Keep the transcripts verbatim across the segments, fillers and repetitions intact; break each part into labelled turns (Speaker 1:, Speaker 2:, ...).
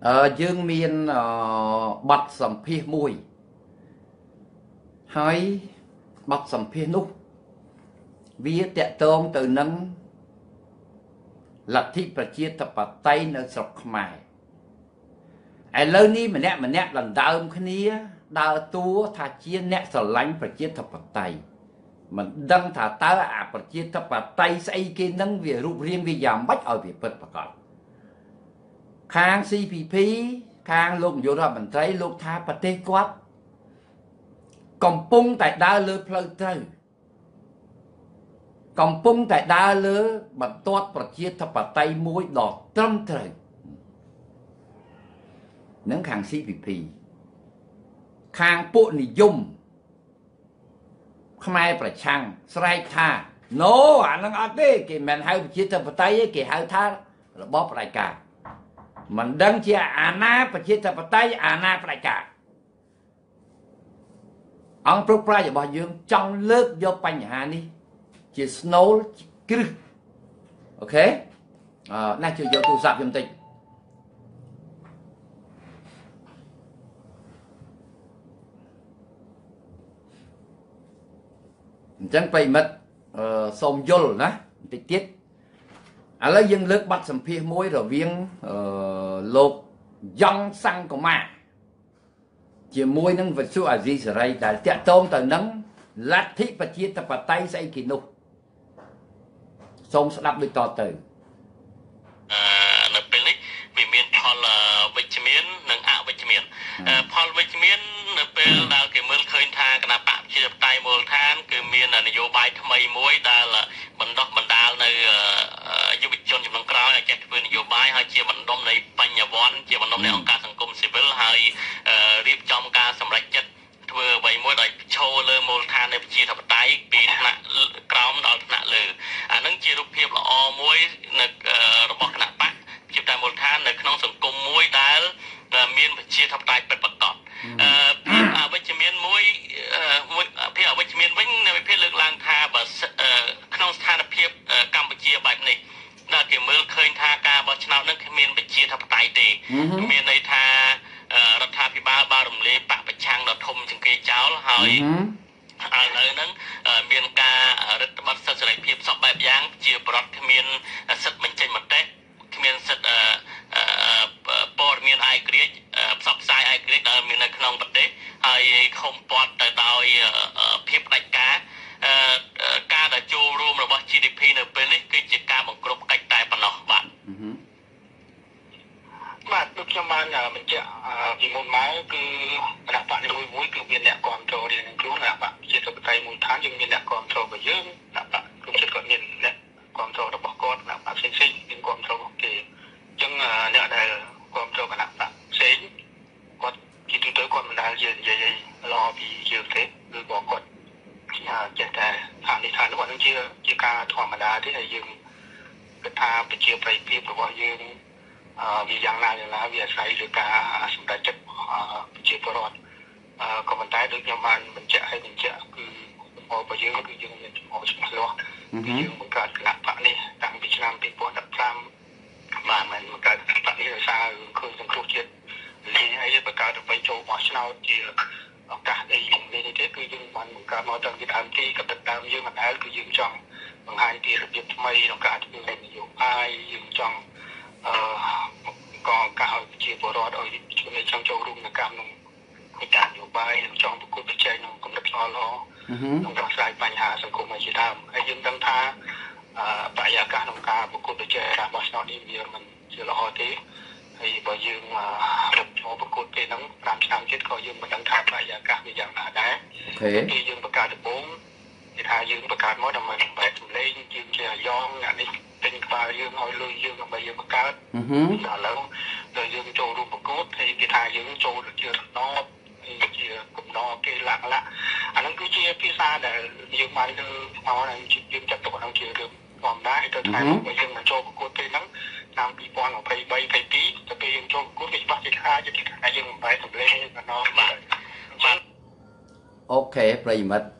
Speaker 1: អឺយើងមានប័ណ្ណសម្ភាសមួយហើយប័ណ្ណសម្ភាសនោះវាតកតងទៅនឹងលទ្ធិប្រជាធិបតេយ្យនៅស្រុកខ្មែរឥឡូវនេះម្នាក់ម្នាក់ដណ្ដើមគ្នាដើរតួថាជាអ្នកស្រឡាញ់ប្រជាធិបតេយ្យមិនដឹងថាតើអាប្រជាធិបតេយ្យស្អីគេនឹងវារូបរាងវាយ៉ាងម៉េចឲ្យវាពិតប្រាកដខាង ซี พี พี ខាងលោកនាយករដ្ឋមន្ត្រីលោកថាប្រទេសគាត់កំពុងតែដើរលើផ្លូវត្រូវកំពុងតែដើរលើបន្ទាត់ប្រជាធិបតេយ្យមួយដ៏ត្រឹមត្រូវនឹងខាង ซี พี พี ខាងពួកនិយមខ្មែរប្រឆាំងស្រែកថា no អានឹងអត់ទេគេមិនហៅប្រជាធិបតេយ្យទេគេហៅថារបបផ្ដាច់ការមិនដឹងជាអាណាប្រជាធិបតេយ្យអាណាផ្ដាច់ការអង្គព្រឹកប្រាជ្ញរបស់យើងចង់លើកយកបញ្ហានេះជាស្នូលគ្រឹះអូខេអឺណាជួយយកទូរស័ព្ទខ្ញុំតិចអញ្ចឹងប្រិមិត្តអឺសូមយល់ណាបន្តិចទៀតឥឡូវយើងលើកប័ណ្ណសម្ភាសមួយរវាងអឺលោកយ៉ងសង្គមាជាមួយនឹងវិទ្យុអាស៊ីសេរីដែលតាក់ទងទៅនឹងលទ្ធិប្រជាធិបតេយ្យស្អីគេនោះសូមស្ដាប់ដូចតទៅ
Speaker 2: អឺនៅពេលនេះវាមានផលវិជ្ជមាននិងអវិជ្ជមានផលវិជ្ជមាននៅពេលដែលគេមើលឃើញថាគណៈបកប្រជាធិបតេយ្យមូលដ្ឋានគឺមាននយោបាយថ្មីមួយដែលបណ្ដោះបណ្ដាលនៅយុវជនចំនួនក្រោយឲ្យចេះធ្វើនយោបាយហើយជាបណ្ដុំនៃបញ្ញវន្តជាបណ្ដុំនៃអង្គការសង្គមស៊ីវិលហើយរៀបចំការសម្រេចចិត្តធ្វើអ្វីមួយដោយឈរលើមូលដ្ឋាននៃប្រជាធិបតេយ្យពីថ្នាក់ក្រោមដល់ថ្នាក់លើអានឹងជារូបភាពល្អមួយនៅរបស់គណៈបកជាតាមមូលដ្ឋាននៅក្នុងសង្គមមួយដែលមានប្រជាធិបតេយ្យពិតប្រាកដអឺភាពអវិជ្ជមានមួយភាពអវិជ្ជមានវិញនៅវិភាគលើកឡើងថាបើក្នុងស្ថានភាពកម្ពុជាបែបនេះដែលគេមើលឃើញថាការបោះឆ្នោតនឹងគ្មានប្រជាធិបតេយ្យទេមានន័យថារដ្ឋាភិបាលបានរំលាយបកប្រឆាំងដ៏ធំជាងគេចោលហើយឥឡូវហ្នឹងមានការរឹតបន្តឹងសិទ្ធិសេរីភាពសពបែបយ៉ាងជាប្រដ្ឋគ្មានសិទ្ធិបញ្ចេញមតិគ្មានសិទ្ធិព័ត៌មានឯករាជ្យផ្សព្វផ្សាយឯករាជ្យដែលមាននៅក្នុងប្រទេសហើយខំព័ទ្ធទៅដោយភាពផ្ដាច់ការការដែលចូលរួមរបស់ ជី ឌី ភី នៅពេលនេះគឺជាការបង្ក្រប់កិច្ចតែប៉ុណ្ណោះបាទបាទដូចខ្ញុំបានបញ្ជាក់ពីមុនមកគឺគណៈបកនីមួយៗគឺមានអ្នកគ្រប់គ្រងរៀងៗខ្លួនគណៈបកជាធិបតេយ្យមូលដ្ឋានយើងមានអ្នកគ្រប់គ្រងរបស់យើងគណៈបកគ្រប់ចិត្តក៏មានអ្នកគ្រប់គ្រងរបស់គាត់គណៈបកផ្សេងៗមានគ្រប់គ្រងរបស់គេអញ្ចឹងអ្នកដែលគ្រប់គ្រងគណៈបកផ្សេងគាត់ជាទូទៅគាត់មិនដែលនិយាយឡពីយើងទេឬក៏គាត់ចេះតែថានេះថានោះគាត់នឹងជាជាការធម្មតាទេហើយយើងគិតថាប្រជាប្រិយភាពរបស់យើងអឺវាយ៉ាងណាយ៉ាងណាវាអាស្រ័យលើការសម្រេចចិត្តប្រជាពលរដ្ឋអឺក៏ប៉ុន្តែដូចខ្ញុំបានបញ្ជាក់ឲ្យបញ្ជាក់គឺចំហរបស់យើងគឺយើងមានចំហច្បាស់លាស់គឺយើងបង្កើតគណៈបកនេះតាំងពីឆ្នាំពីរពាន់ដប់ប្រាំបានមិនបង្កើតគណៈបកនេះដោយសារឃើញសង្គ្រោះជាតិលីហើយបង្កើតដើម្បីចូលបោះឆ្នោតជាឱកាសអីនេះទេគឺយើងបានបង្កើតមកតាំងពីដើមទីកតិដើមយើងមិនដែលគឺយើងចង់បង្ហាញពីរបៀបថ្មីក្នុងការធ្វើនយោបាយយើងចង់អឺក៏កាឲ្យជាបរិវត្តឲ្យជំនាញចង់ចូលរួមក្នុងកម្មក្នុងការនយោបាយចង់ប្រកួតប្រជែងក្នុងកម្រិតល្អល្អក្នុងការស្រាយបញ្ហាសង្គមជាដើមហើយយើងដឹងថាបរិយាកាសក្នុងការប្រកួតប្រជែងការបោះឆ្នោតនេះវាមិនជាល្អទេហើយបើយើងរឹបចូលប្រកួតពេលហ្នឹងប្រាំឆ្នាំទៀតក៏យើងមិនដឹងថាបរិយាកាសវាយ៉ាងណាដែរគឺយើងបង្កើតដំបូងគេថាយើងបង្កើតមកដើម្បីបែបសម្លេងយើងជាយ៉ងអានេះពេញក្បាលយើងឲ្យលុយយើងដើម្បីយើងបង្កើតឥឡូវដល់យើងចូលរួមប្រកួតហើយគេថាយើងចូលជារណបជាកំណត់គេឡាក់ឡាក់អាហ្នឹងគឺជាភាសាដែលយើងបានលើមកហើយយើងចាត់ទុកហ្នឹងជារឿងធម្មតាទៅថ្ងៃមកបើយើងមកចូលប្រកួតពេលហ្នឹងឆ្នាំពីរពាន់ยี่สิบสาม ยี่สิบสองទៅពេលយើងចូលប្រកួតវាច្បាស់ជាថាយើងថាយើងមិនបែរសម្លេងកណ្ដោបាទបាទ
Speaker 1: អូខេប្រិមិត្ត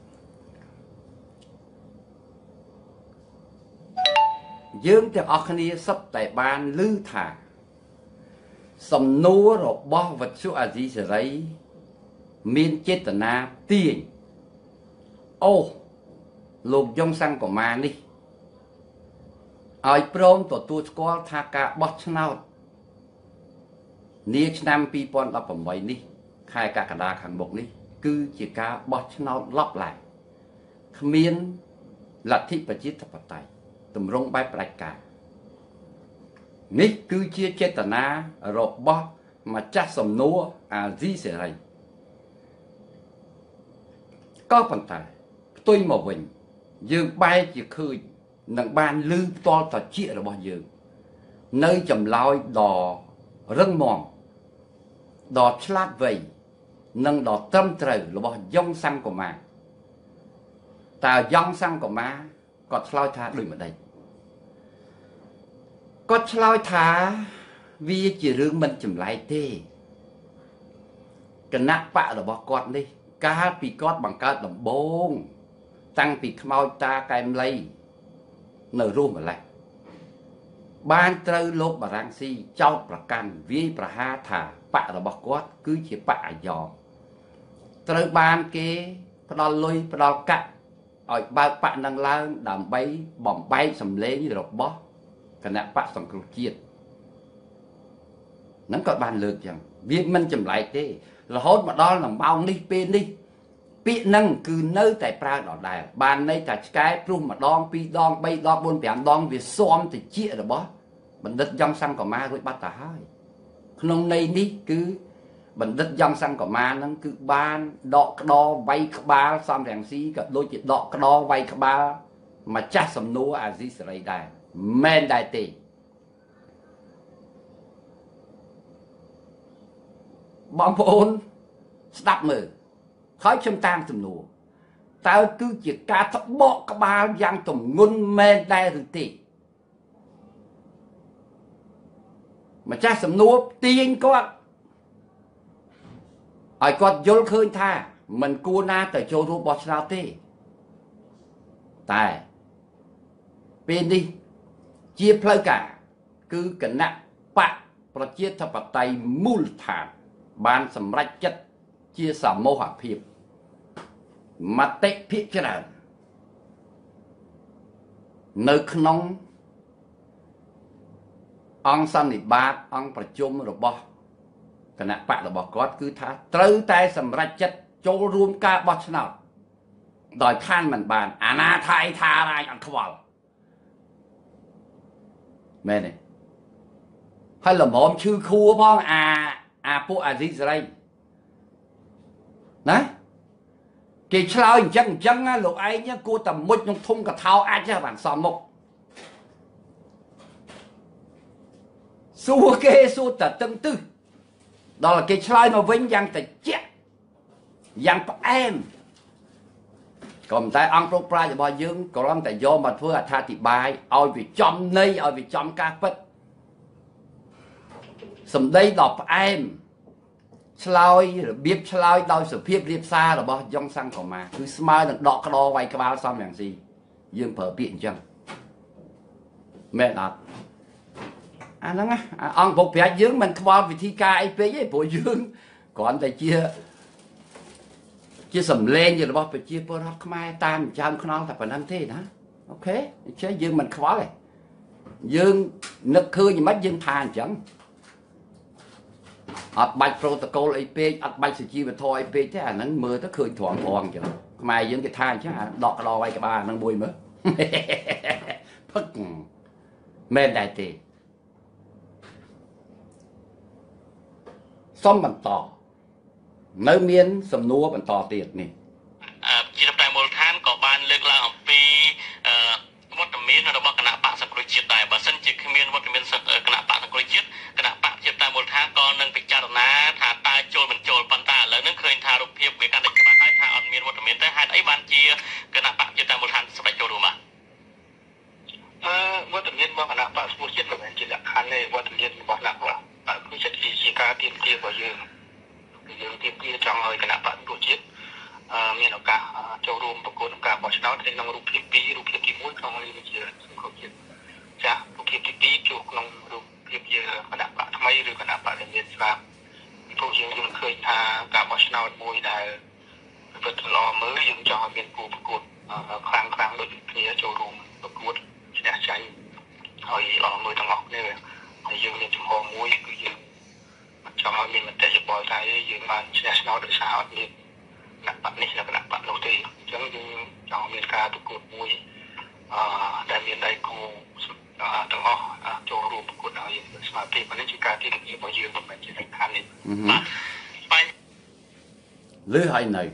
Speaker 1: យើងទាំងអស់គ្នាសុទ្ធតែបានឮថាសំណួររបស់វិទ្យុអាស៊ីសេរីមានចេតនាទាញអូលោកយ៉ុងសង្គមានេះឲ្យព្រមទទួលស្គាល់ថាការបោះឆ្នោតនាឆ្នាំពីរពាន់ដប់ប្រាំបីនេះខែកក្កដាខាងមុខនេះគឺជាការបោះឆ្នោតឡប់ឡាយគ្មានលទ្ធិប្រជាធិបតេយ្យទម្រង់បែបផ្ដាច់ការនេះគឺជាចេតនារបស់ម្ចាស់សំណួរអាស៊ីសេរីក៏ប៉ុន្តែផ្ទុយមកវិញយើងបែរជាឃើញនឹងបានលឺផ្ទាល់ត្រចៀករបស់យើងនៅចម្លើយដ៏រឹងមាំដ៏ឆ្លាតវៃនិងដ៏ត្រឹមត្រូវរបស់យ៉ុងសង្គមាតើយ៉ុងសង្គមាគាត់ឆ្លើយថាដូចម្ដេចគាត់ឆ្លើយថាវាជារឿងមិនចម្លែកទេគណៈបករបស់គាត់នេះកាលពីគាត់បង្កើតដំបូងតាំងពីខ្មោចតាកែមលីនៅរស់ម្លេះបានត្រូវលោកបារាំងស៊ីចោទប្រកាន់វាយប្រហារថាបករបស់គាត់គឺជាបកអាយ៉ងត្រូវបានគេផ្ដាល់លុយផ្ដាល់កាក់ឲ្យបើកបកនឹងឡើងដើម្បីបំបែកសម្លេងរបស់គណៈបកសង្គ្រោះជាតិហ្នឹងក៏បានលើកចឹងវាមិនចម្លែកទេរហូតមកដល់នឹងម៉ោងនេះពេលនេះពាក្យហ្នឹងគឺនៅតែប្រើដដែលបានន័យថាឆ្កែព្រុសម្ដងពីរដងបីដងបួនប្រាំដងវាស៊ាំតិចរបស់បណ្ឌិតយ៉ុងសង្គមារួចបាត់ទៅហើយក្នុងន័យនេះគឺបណ្ឌិតយ៉ុងសង្គមាហ្នឹងគឺបានដកក្តរវាយក្បាលសំរងស៊ីក៏ដូចជាដកក្តរវាយក្បាលម្ចាស់សំណួរអាស៊ីសេរីដែរមែនដែរទេបងប្អូនស្ដាប់មើលហើយខ្ញុំតាមសំណួរតើគឺជាការត្បកក្បាលយ៉ាងទម្ងន់មែនដែរឬទេម្ចាស់សំណួរទាញគាត់ឲ្យគាត់យល់ឃើញថាមិនគួរណាទៅចូលរួមបោះឆ្នោតទេតែពេលនេះជាផ្លូវការគឺគណៈបកប្រជាធិបតេយ្យមូលដ្ឋានបានសម្រេចចិត្តជាសមូហភាពមតិភាគច្រើននៅក្នុងអង្គសន្និបាតអង្គប្រជុំរបស់គណៈបករបស់គាត់គឺថាត្រូវតែសម្រេចចិត្តចូលរួមការបោះឆ្នោតដោយខានមិនបានអាណាថាយថារាយអត់ខ្វល់មែនទេហើយលំមឈឺខួរផងអាអាពួកអាស៊ីសេរីណាគេឆ្លើយអញ្ចឹងអញ្ចឹងណាលោកឯងគួរតែមុជក្នុងធុំកថោអាចបានសមមុខសួរគេសួរតែតឹងទឹះដល់គេឆ្លើយមកវិញយ៉ាងតិចយ៉ាងផ្អែមក៏តែអង្គប្រកប្រាជ្ញរបស់យើងគ្រាន់តែយកមកធ្វើអត្ថាធិប្បាយឲ្យវាចំន័យឲ្យវាចំការពិតសម្ដីដល់ផ្អែមឆ្លើយរបៀបឆ្លើយដោយសុភាពរៀបសាររបស់យ៉ុងសង្គមាគឺស្មើនឹងដកក្តរវាយក្បាលសំរងស៊ីយើងប្រើពាក្យអញ្ចឹងមែនអត់អាហ្នឹងអង្គពុកប្រាជ្ញយើងមិនខ្វល់វិធីការអីពេកទេព្រោះយើងគ្រាន់តែជាជាសម្លេងរបស់ប្រជាពលរដ្ឋខ្មែរតាមចាមខ្នងតែប៉ុណ្្នឹងទេណាអូខេអញ្ចឹងយើងមិនខ្វល់ទេយើងនឹកឃើញមិនយើងថាអញ្ចឹងអត់បាច់ប្រូតូកូលអីពេកអត់បាច់សុជីវធម៌អីពេកទេអាហ្នឹងមើលទៅឃើញត្រង់ត្រង់អញ្ចឹងខ្មែរយើងគេថាអញ្ចឹងអាដកក្តរវាយក្បាលហ្នឹងមួយមើលផឹកមែនដែរទេសុំបន្តនៅមានសំណួរបន្តទៀតនេះ
Speaker 2: ជាតែមូលដ្ឋានក៏បានលើកឡើងអំពីវត្តមានរបស់គណៈបកសង្គ្រោះជាតិដែរបើសិនជាគ្មានវត្តមានគណៈបកសង្គ្រោះជាតិគណៈបកជាតែមូលដ្ឋានក៏នឹងពិចារណាថាតើចូលមិនចូលប៉ុន្តែឥឡូវនេះឃើញថារូបភាពវាកាន់តែច្បាស់ហើយថាអត់មានវត្តមានទេហេតុអីបានជាគណៈបកជាតែមូលដ្ឋានសម្រាប់ចូលរួមបាទអឺវត្តមានរបស់គណៈបកសង្គ្រោះជាតិមិនមែនជាលក្ខខណ្ឌទេវត្តមានរបស់គណៈបកគឺជាជាការទៀមទារបស់យើងយើងទៀមទាចង់ឲ្យគណៈបកសង្គ្រោះជាតិមានឱកាសចូលរួមប្រកួតការបោះឆ្នោតក្នុងរូបភាពពីររូបភាពទីមួយក្នុងរាជាសង្គ្រោះជាតិចារូបភាពទីពីរជួបក្នុងរូបភាពភាពជាគណៈបកថ្មីឬគណៈបកដែលមានស្រាប់ពួកយើងយល់ឃើញថាការបោះឆ្នោតមួយដែលពិតល្អមើលយើងចង់ឲ្យមានគូប្រកួតខ្លាំងខ្លាំងដូចគ្នាចូលរួមប្រកួតឈ្នះចាញ់ហើយល្អមើលទាំងអស់គ្នាហើយយើងមានចំហមួយគឺយើងចង់ឲ្យមានមតិយោបល់ថាយើងបានឈ្នះឆ្នោតដោយសារអត់មានគណៈបកនេះនិងគណៈបកនោះទេអញ្ចឹងយើងចង់មានការប្រកួតមួយអឺដែលមានដៃគូទាំងអស់ចូលរួមប្រកួតឲ្យស្មារតីនេះជាការទីលានរបស់យើងមិនមែនជាលក្ខខណ្ឌនេះបាទ
Speaker 1: លឺហើយនៅ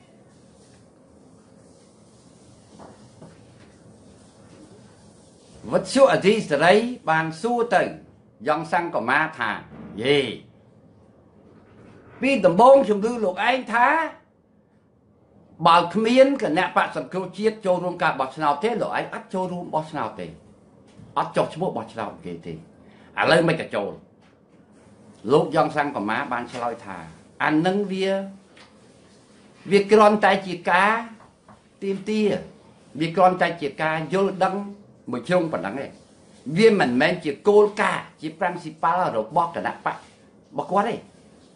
Speaker 1: វត្ថុអធិសេរីបានសួរទៅយ៉ងសង្កមាថាយេពីដំបងជំរឿលោកឯងថាបើគ្មានគណៈបក្សសង្គ្រោះជាតិចូលរួមការបោះឆ្នោតទេលោកឯងអត់ចូលរួមបោះឆ្នោតទេអត់ចុះឈ្មោះបោះឆ្នោតគេទេឥឡូវមិនក៏ចូលលោកយ៉ងសង្កមាបានឆ្លើយថាអានឹងវាវាគ្រាន់តែជាការទៀមទាវាគ្រាន់តែជាការយល់ដឹងមួយជ្រុងប៉ុណ្ណឹងឯងវាមិនមែនជាគោលការណ៍ជា principle របស់គណៈបករបស់គាត់ទេ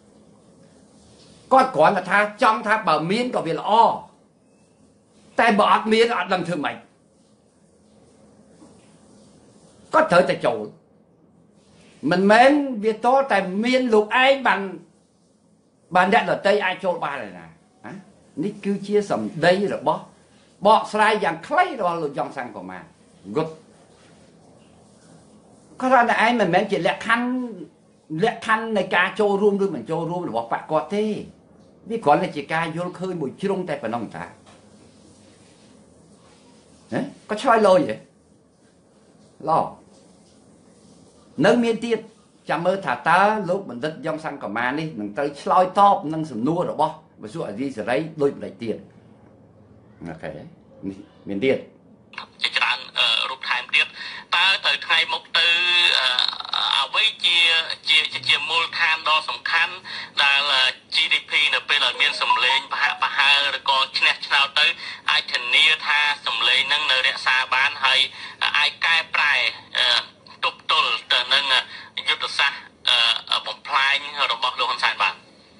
Speaker 1: គាត់គ្រាន់តែថាចង់ថាបើមានក៏វាល្អតែបើអត់មានអត់ដឹងធ្វើម៉េចគាត់ត្រូវតែចូលមិនមែនវាតតែមានលោកឯងបានបានអ្នកដតីអាចចូលបានទេណានេះគឺជាសម្ដីរបស់បកស្រាយយ៉ាងខ្លីរបស់លោកយ៉ងសង្កមាគត់គាត់ថាឯងមិនមែនជាលក្ខខណ្ឌលក្ខខណ្ឌនៃការចូលរួមឬមិនចូលរួមរបស់បកគាត់ទេវាគ្រាន់តែជាការយល់ឃើញមួយជ្រុងតែប៉ុណ្ណឹងតាណាក៏ឆ្លើយលយហ៎ឡោនៅមានទៀតចាំមើលថាតើលោកបណ្ឌិតយ៉ងសង្កមានេះនឹងត្រូវឆ្លើយតបនឹងសំណួររបស់វិសុអធិសេរីដូចបន្តិចទៀតអូខេនេះមានទៀត
Speaker 3: ជាច្រើនរូបថែមទៀតតើទៅថ្ងៃមុខទៅអ្វីជាជាជាមូលដ្ឋានដ៏សំខាន់ដែល ជី ឌី ភី នៅពេលដែលមានសម្លេងបហបហើរឬក៏ឈ្នះឆ្នោតទៅអាចធានាថាសម្លេងនឹងនៅរក្សាបានហើយអាចកែប្រែទប់ទល់ទៅនឹងយុទ្ធសាស្ត្របំផ្លាញរបស់លោកហ៊ុនសែនបាន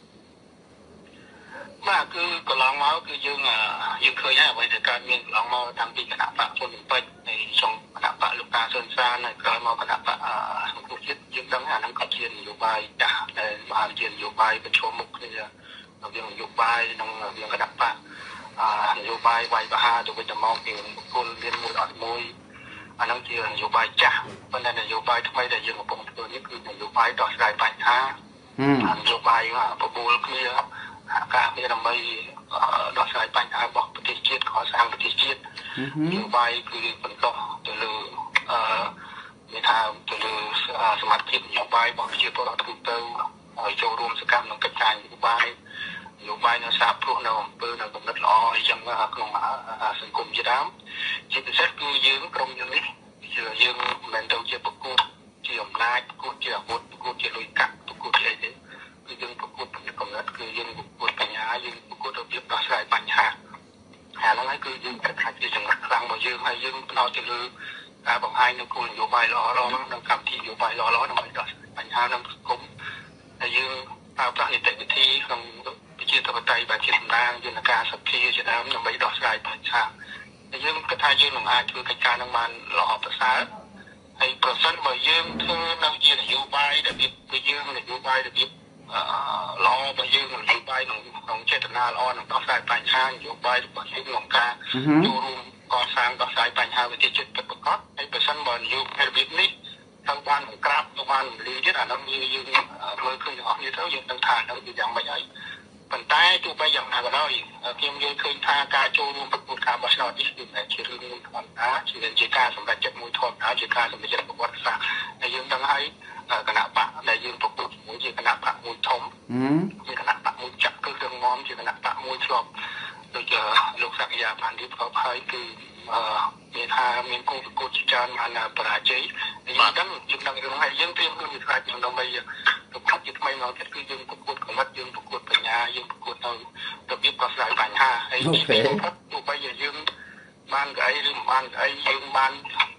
Speaker 2: បាទគឺកន្លងមកគឺយើងយើងឃើញហើយអ្វីដែលកើតមានកន្លងមកតាំងពីគណៈបកជនពេជ្រនៃក្នុងគណៈបកលោកតាសុនសានហើយក្រោយមកគណៈបកសង្គមជាតិយើងដឹងថាហ្នឹងក៏ជានយោបាយចាស់ដែលបានជានយោបាយប្រឈមមុខគ្នារវាងនយោបាយនិងរវាងគណៈបកនយោបាយវាយប្រហារទៅវិញទៅមកពីបុគ្គលមានមួយអត់មួយអាហ្នឹងជានយោបាយចាស់ប៉ុន្តែនយោបាយថ្មីដែលយើងកំពុងធ្វើនេះគឺនយោបាយដោះស្រាយបញ្ហានយោបាយបបួលគ្នាការមានដើម្បីដោះស្រាយបញ្ហារបស់ប្រទេសជាតិកសាងប្រទេសជាតិនយោបាយគឺបន្តទៅលើអឺមានថាទៅលើសមត្ថភាពនយោបាយរបស់ប្រជាពលរដ្ឋទូទៅឲ្យចូលរួមសកម្មក្នុងកិច្ចការនយោបាយនយោបាយនៅសាព្រោះនៅអំពើនៅកំណត់ល្អអីចឹងក្នុងសង្គមជាដើមជាពិសេសគឺយើងក្រុមយើងនេះយើងមិនមែនទៅជាប្រកួតជាអំណាចប្រកួតជាអាវុធប្រកួតជាលុយកាក់ប្រកួតជាអីទេគឺយើងប្រកួតពីកំណត់គឺយើងប្រកួតបញ្ញាយើងប្រកួតរបៀបដោះស្រាយបញ្ហាហើយហ្នឹងហើយគឺយើងគិតថាជាចំណុចខ្លាំងរបស់យើងហើយយើងផ្ដោតទៅលើការបង្ហាញនៅគោលនយោបាយល្អៗហ្នឹងនិងកម្មវិធីនយោបាយល្អៗដើម្បីដោះស្រាយបញ្ហាក្នុងសង្គមហើយយើងប្រើប្រាស់នីតិវិធីក្នុងប្រជាធិបតេយ្យបែបជាតំណាងយន្តការសភាជាដើមដើម្បីដោះស្រាយបញ្ហាហើយយើងគិតថាយើងនឹងអាចធ្វើកិច្ចការនឹងបានល្អប្រសើរហើយប្រសិនបើយើងធ្វើនៅជានយោបាយរបៀបcủaយើងនយោបាយរបៀបល្អរបស់យើងនយោបាយក្នុងចេតនាល្អនឹងដោះស្រាយបញ្ហានយោបាយរបស់យើងក្នុងការចូលរួមកសាងដោះស្រាយបញ្ហាវិទ្យាចិត្តពិតប្រាកដហើយប្រសិនបើនយោបាយរបៀបនេះត្រូវបានបង្ក្រាបទៅបានលីទៀតអានោះយើងមើលឃើញទាំងអស់គ្នាទៅយើងដឹងថានឹងវាយ៉ាងម៉េចហើយប៉ុន្តែទោះបីយ៉ាងណាក៏ដោយខ្ញុំយល់ឃើញថាការចូលរួមប្រកួតការបោះឆ្នោតនេះគឺជារឿងមួយធម្មតាជាការសម្រេចចិត្តមួយធម្មតាជាការសម្រេចចិត្តប្រវត្តិសាស្ត្រហើយយើងដឹងហើយគណៈបកដែលយើងប្រកួតជាមួយជាគណៈបកមួយធំជាគណៈបកមួយចាក់គឺរឿងងំជាគណៈបកមួយធ្លាប់ដូចលោកសក្យាបានរៀបរាប់ហើយគឺមានថាមានគោលប្រកួតជាច្រើនបានបរាជ័យយើងដឹងយើងដឹងរឿងហើយយើងត្រៀមខ្លួនខ្លាចយើងដើម្បីប្រកួតជាថ្មីមកទៀតគឺយើងប្រកួតកំណត់យើងប្រកួតបញ្ញាយើងប្រកួតទៅរបៀបដោះស្រាយបញ្ហាហើយទោះបីយើងបានកៅអីឬមិនបានកៅអីយើងបាន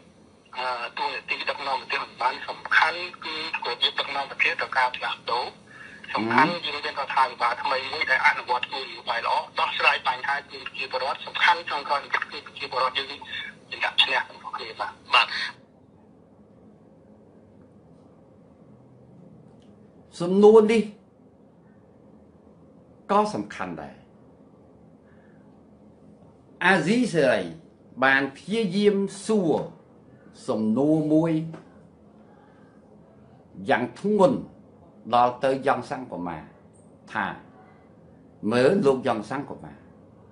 Speaker 2: តួនាទីដឹកនាំប្រទេសមិនបានសំខាន់គឺរបៀបដឹកនាំប្រទេសទៅការផ្លាស់ប្ដូរសំខាន់យើងមានរដ្ឋាភិបាលថ្មីមួយដែលអនុវត្តគោលនយោបាយល្អដោះស្រាយបញ្ហាគឺប្រជាពលរដ្ឋសំខាន់ក្នុងការគឺប្រជាពលរដ្ឋយើងជាអ្នកឈ្នះរបស់គ្នាបាទបាទ
Speaker 1: សំណួរនេះក៏សំខាន់ដែរអាស៊ីសេរីបានព្យាយាមសួរសំណួរមួយយ៉ាងធ្ងន់ដល់ទៅយ៉ងសង្គមាថាមើលលោកយ៉ងសង្គមា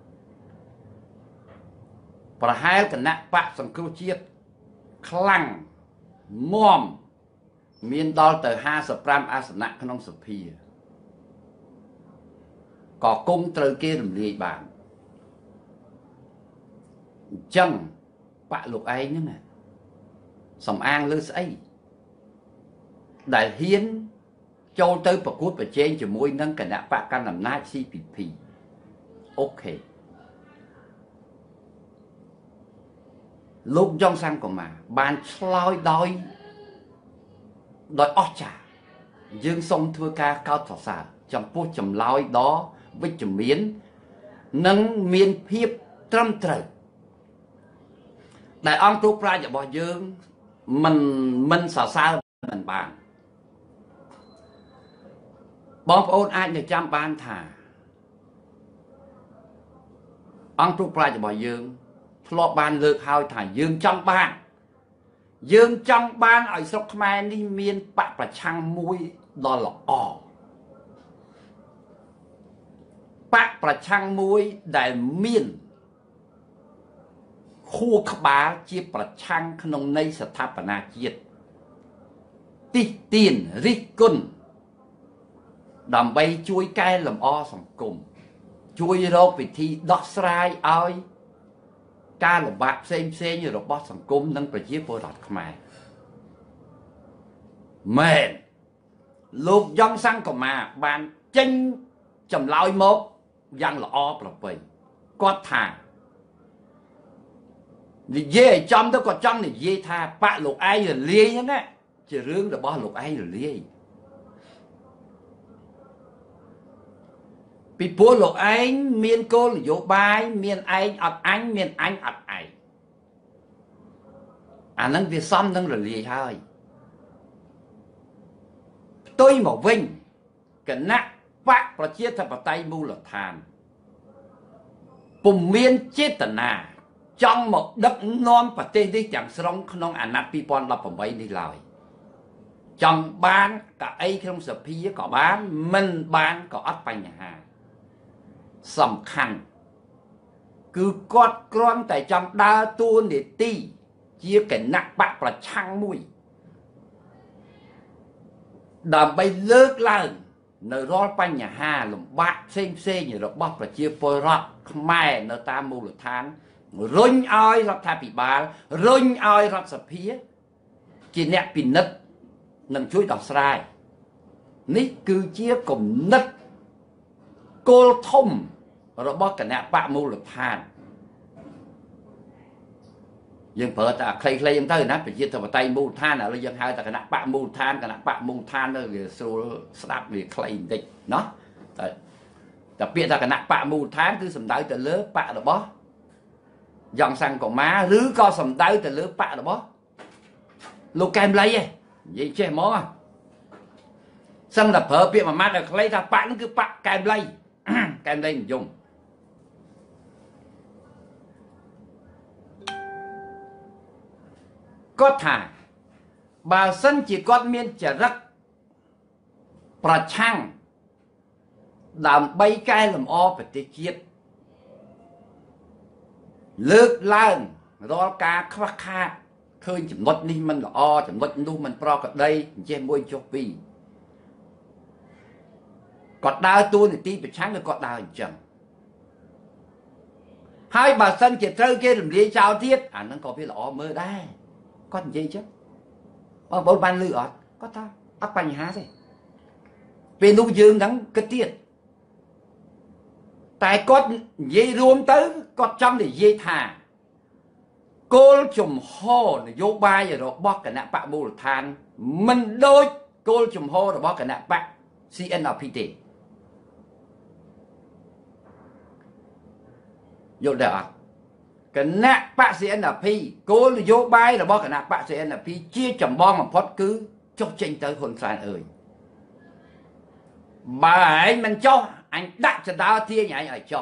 Speaker 1: ប្រហែលគណៈបកសង្គ្រោះជាតិខ្លាំងមាំមានដល់ទៅห้าสิบห้าអាសនៈក្នុងសភាក៏គង់ត្រូវគេរំលាយបានអញ្ចឹងបកលោកឯងហ្នឹងណាសំអាងលើស្អីដែលហ៊ានចូលទៅប្រកួតប្រជែងជាមួយនឹងគណៈបកកណ្ដាលអំណាច ซี พี พี អូខេលោកយ៉ងសង្គមាបានឆ្លើយដោយដោយអស្ចារ្យយើងសូមធ្វើការកោតសរសើរចំពោះចម្លើយដ៏វិជ្ជមាននិងមានភាពត្រឹមត្រូវដែលអង្គទូប្រាជ្ញរបស់យើងមិនមិនសរសើរមិនបានបងប្អូនអាចនឹងចាំបានថាអង្គទូប្រាជ្ញរបស់យើងធ្លាប់បានលើកហើយថាយើងចង់បានយើងចង់បានឲ្យស្រុកខ្មែរនេះមានបកប្រឆាំងមួយដ៏ល្អបកប្រឆាំងមួយដែលមានខួរក្បាលជាប្រឆាំងក្នុងន័យស្ថាបនាជាតិតិះទៀនរិះគន់ដើម្បីជួយកែលម្អសង្គមជួយរកវិធីដោះស្រាយឲ្យការលំបាកផ្សេងផ្សេងរបស់សង្គមនិងប្រជាពលរដ្ឋខ្មែរមែនលោកយ៉ងសង្គមាបានចេញចម្លើយមកយ៉ាងល្អប្រពៃគាត់ថានិយាយឲ្យចំទៅគាត់ចង់និយាយថាបកលោកឯងរលាយហ្នឹងណាជារឿងរបស់លោកឯងរលាយពីព្រោះលោកឯងមានគោលនយោបាយមានឯងអត់អញមានអញអត់ឯងអាហ្នឹងវាសំនឹងរលាយហើយផ្ទុយមកវិញគណៈបកប្រជាធិបតេយ្យមូលដ្ឋានពុំមានចេតនាចង់មកដឹកនាំប្រទេសនេះទាំងស្រុងក្នុងអាណត្តិពីរពាន់ដប់ប្រាំបីនេះឡើយចង់បានកៅអីក្នុងសភាក៏បានមិនបានក៏អត់បញ្ហាសំខាន់គឺគាត់គ្រាន់តែចង់ដើរតួនាទីជាគណៈបកប្រឆាំងមួយដើម្បីលើកឡើងនៅរាល់បញ្ហាលំបាកផ្សេងផ្សេងរបស់ប្រជាពលរដ្ឋខ្មែរនៅតាមមូលដ្ឋានរុញឲ្យរដ្ឋាភិបាលរុញឲ្យរដ្ឋសភាជាអ្នកពិនិត្យនិងជួយដោះស្រាយនេះគឺជាគំនិតគោលធំរបស់គណៈបកមូលដ្ឋានយើងប្រើតែខ្លីៗហ្នឹងទៅណាប្រជាធិបតេយ្យមូលដ្ឋានឥឡូវយើងហៅតែគណៈបកមូលដ្ឋានគណៈបកមូលដ្ឋានទៅវាស្រួលស្ដាប់វាខ្លីបន្តិចណោះតែតែពាក្យថាគណៈបកមូលដ្ឋានគឺសំដៅទៅលើបករបស់យ៉ងសង្គមាឬក៏សំដៅទៅលើបករបស់លោកកែមលីឯងនិយាយចេះហ្មងសឹងតែប្រើពាក្យមួយម៉ាត់ឲ្យខ្លីថាបកហ្នឹងគឺបកកែមលីកែមលីនិយមគាត់ថាបើសិនជាគាត់មានចរិតប្រឆាំងដើម្បីកែលម្អប្រទេសជាតិលើកឡើងរាល់ការខ្វះខាតឃើញចំណុចនេះមិនល្អចំណុចនោះមិនប្រក្រតីអញ្ចេះមួយចុះពីរគាត់ដើរតួនាទីប្រឆាំងគឺគាត់ដើរអញ្ចឹងហើយបើសិនជាត្រូវគេរំលាយចោលទៀតអាហ្នឹងក៏វាល្អមើលដែរគាត់និយាយចឹងបងប្អូនបានឮអត់គាត់ថាអត់បញ្ហាទេពេលនោះយើងហ្នឹងគិតទៀតតែគាត់និយាយរួមទៅគាត់ចង់និយាយថាគោលជំហរនយោបាយរបស់គណៈបកមូលដ្ឋានមិនដូចគោលជំហររបស់គណៈបក ซี เอ็น อาร์ พี ទេយល់ដែរអត់គណៈបក ซี เอ็น อาร์ พี គោលនយោបាយរបស់គណៈបក ซี เอ็น อาร์ พี ជាចម្បងបំផុតគឺចុះចេញទៅហ៊ុនសែនអើយបើឯងមិនចុះអញដាក់ចដោទាញឯងឲ្យចុះ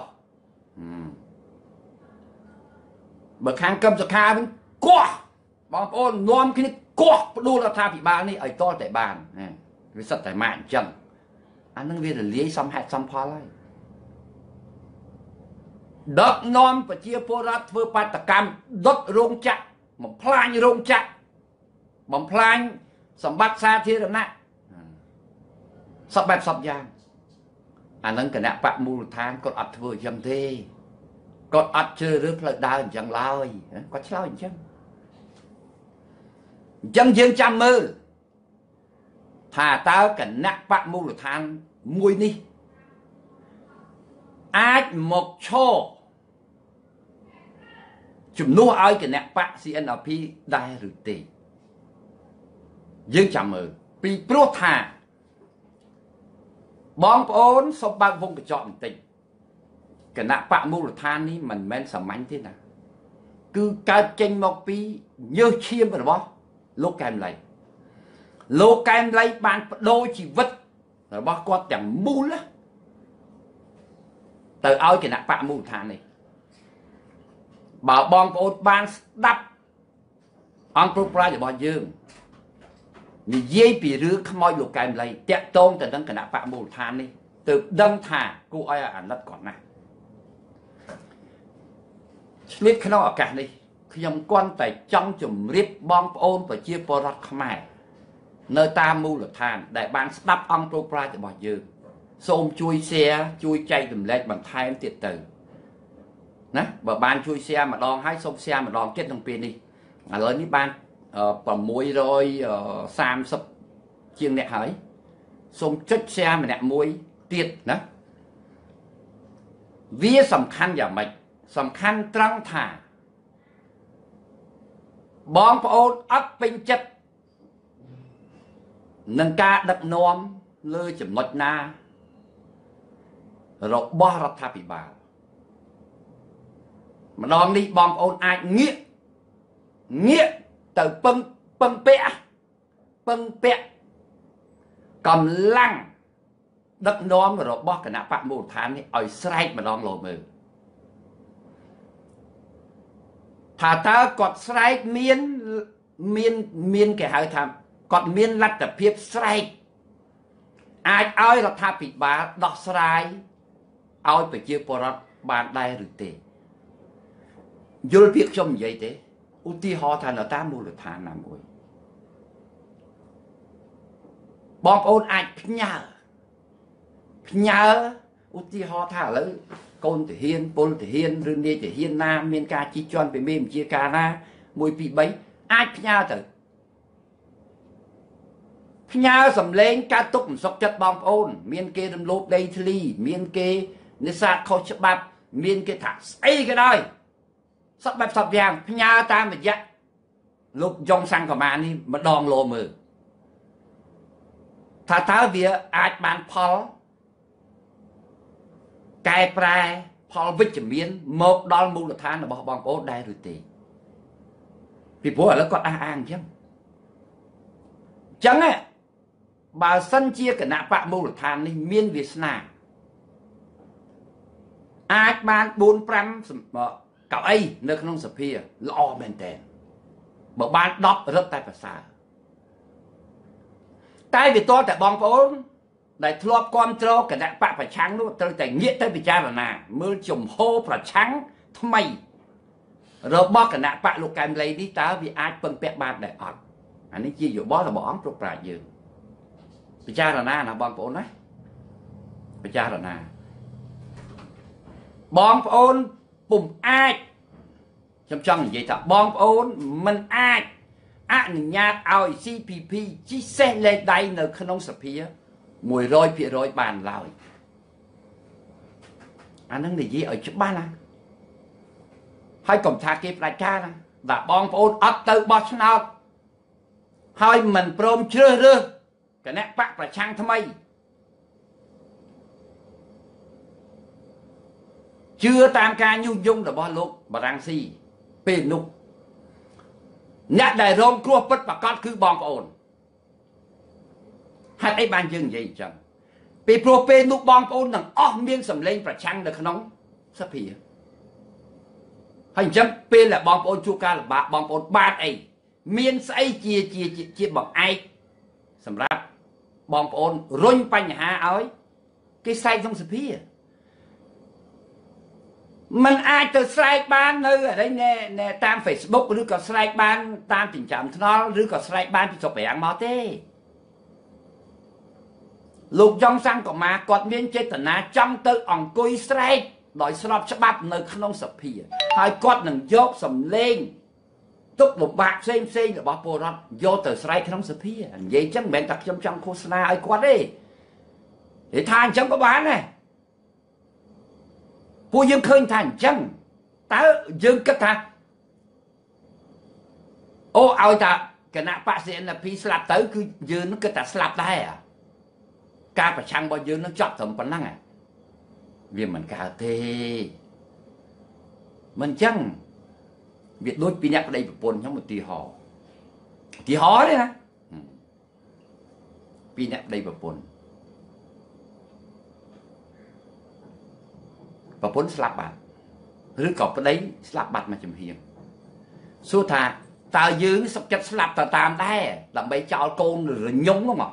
Speaker 1: បើខាងកឹមសុខាវិញកោះបងប្អូននាំគ្នាកោះផ្ដួលរដ្ឋាភិបាលនេះឲ្យតល់តែបានវាសិតតែម៉ាក់អញ្ចឹងអានឹងវារលាយសំហេតុសំផលហើយដកនាំប្រជាពលរដ្ឋធ្វើបាតកម្មដុតរោងចក្របំផ្លាញរោងចក្របំផ្លាញសម្បត្តិសាធារណៈសពបែបសពយ៉ាងអានឹងគណៈបកមូលដ្ឋានគាត់អត់ធ្វើអញ្ចឹងទេគាត់អត់ជ្រើសរើសផ្លូវដើរអញ្ចឹងឡើយគាត់ឆ្លើយអញ្ចឹងអញ្ចឹងយើងចាំមើលថាតើគណៈបកមូលដ្ឋានមួយនេះអាចមកឈរជំនួសឲ្យគណៈបក ซี เอ็น อาร์ พี ដែរឬទេយើងចាំមើលពីព្រោះថាបងប្អូនសូមបើកវងកញ្ចក់បន្តិចគណៈបកមូលដ្ឋាននេះមិនមែនសាមញ្ញទេណាគឺកើតចេញមកពីញើសឈាមរបស់លោកកែមលីលោកកែមលីបានបដូរជីវិតរបស់គាត់ទាំងមូលទៅឲ្យគណៈបកមូលដ្ឋាននេះបើបងប្អូនបានស្ដាប់អង្គប្រប្រាយរបស់យើងនិយាយពីរឿងខ្មោចលោកកែមលីតាក់ទងទៅនឹងគណៈបកមូលដ្ឋាននេះទើបដឹងថាគួរឲ្យអាណិតគាត់ណាស់ឆ្លៀតក្នុងឱកាសនេះខ្ញុំគ្រាន់តែចង់ជម្រាបបងប្អូនប្រជាពលរដ្ឋខ្មែរនៅតាមមូលដ្ឋានដែលបានស្ដាប់អង្គប្រប្រាយរបស់យើងសូមជួយ share ជួយចែករំលែកបន្ថែមទៀតទៅណាបើបានជួយ share ម្ដងហើយសូម share ម្ដងទៀតក្នុងពេលនេះឥឡូវនេះបាន630ជាងអ្នកហើយសូមចុច share ម្នាក់មួយទៀតណាវាសំខាន់យ៉ាងម៉េចសំខាន់ត្រង់ថាបងប្អូនអត់ពេញចិត្តនឹងការដឹកនាំលើចំណុចណារបស់រដ្ឋាភិបាលម្ដងនេះបងប្អូនអាចងាកងាកទៅពឹងពឹងពាក់ពឹងពាក់កម្លាំងដឹកនាំរបស់គណៈបកមូលដ្ឋាននេះឲ្យស្រែកម្ដងលោមើលថាតើគាត់ស្រែកមានមានមានគេហៅថាគាត់មានលទ្ធភាពស្រែកអាចឲ្យរដ្ឋាភិបាលដោះស្រាយឲ្យប្រជាពលរដ្ឋបានដែរឬទេយល់ពាក្យខ្ញុំនិយាយទេឧទាហរណ៍ថានៅតាមមូលដ្ឋានណាមួយបងប្អូនអាចផ្ញើផ្ញើឧទាហរណ៍ថាឥឡូវកូនទាហានពលទាហានឬនាយទាហានណាមានការជិះជាន់ពីមេបញ្ជាការណាមួយពីរបីអាចផ្ញើទៅផ្ញើសម្លេងការទុកមិនសុខចិត្តបងប្អូនមានគេរំលោភដីធ្លីមានគេនេសាទខុសច្បាប់មានគេថាស្អីក៏ដោយសពបែបសពយ៉ាងផ្ញើតាមរយៈលោកយ៉ុងសង្កមានេះម្ដងលោមើលថាតើវាអាចបានផលកែប្រែផលវិជ្ជមានមកដល់មូលដ្ឋានរបស់បងប្អូនដែរឬទេពីព្រោះឥឡូវគាត់អះអាងអញ្ចឹងអញ្ចឹងបើសិនជាគណៈបកមូលដ្ឋាននេះមានវាសនាអាចបានបួនប្រាំកៅអីនៅក្នុងសភាល្អមែនតើបើបានដប់រឹតតែប្រសើរតែវាតតែបងប្អូនដែលធ្លាប់គ្រប់គ្រងគណៈបកប្រឆាំងនោះត្រូវតែងាកទៅពិចារណាមើលជំហរប្រឆាំងថ្មីរបស់គណៈបកលោកកែមលីនេះតើវាអាចពឹងពាក់បានដែរអត់អានេះជាយោបល់របស់អង្គប្រប្រាជ្ញយើងពិចារណាណាបងប្អូនណាពិចារណាបងប្អូនពុំអាចខ្ញុំចង់និយាយថាបងប្អូនមិនអាចអនុញ្ញាតឲ្យ ซี พี พี ជីសេះលេខដៃនៅក្នុងសភាមួយរយភាគរយបានឡើយអានឹងនិយាយឲ្យច្បាស់ណាហើយកុំថាគេផ្ដាច់ការណា đã bong ôn ấp từ bọt nào hơi mình prom chưa rơ cái nét bác là trang thâm ấy chưa tam ca nhu dung là bao lúc bà răng si bền nụ nhát đại rôm cua bất bà con cứ bong ôn hạt ấy ban dương gì chẳng bị pro bền nụ bong ôn nằng óc miên sầm lên và trang được nóng sắp hỉ hành chấm bền là bong ôn chu ca là bà bong ôn ba ấy miên say chia chia chia chia bằng ai sầm ráp bong ôn run bánh hà ấy cái say trong sập hỉ mình ai từ slide ban nơi ở đây nè nè tam Facebookឬក៏ slide បានតាមចិញ្ចាំថ្នល់ឬក៏ slide បានពីស្រុកប្រាំងមកទេលោកចុងសាំងកម៉ាគាត់មានចេតនាចង់ទៅអង្គុយ slide ដោយស្របច្បាប់នៅក្នុងសភាហើយគាត់នឹងយកសម្លេងទុកលំបាកផ្សេងផ្សេងរបស់ពលរដ្ឋយកទៅ slide ក្នុងសភានិយាយចឹងមិនមែនតែខ្ញុំចង់ឃោសនាឲ្យគាត់ទេនិយាយថាអញ្ចឹងក៏បានដែរពួកយើងឃើញថាអញ្ចឹងតើយើងគិតថាអូឲ្យតាគណៈបក្ស en ពី ស្លាប់ទៅគឺយើងនឹងគិតថាស្លាប់ដែរការប្រឆាំងរបស់យើងនឹងចប់ត្រឹមប៉ុណ្ណឹងវាមិនកើតទេមិនអញ្ចឹងវាដូចពីអ្នកប្តីប្រពន្ធខ្ញុំឧទាហរណ៍ឧទាហរណ៍ទេណាពីអ្នកប្តីប្រពន្ធប្រពន្ធស្លាប់បាត់ឬក៏ប្តីស្លាប់បាត់មកចំហៀងសួរថាតើយើងសុខចិត្តស្លាប់ទៅតាមដែរដើម្បីចោលកូនរញងហ្នឹងហ៎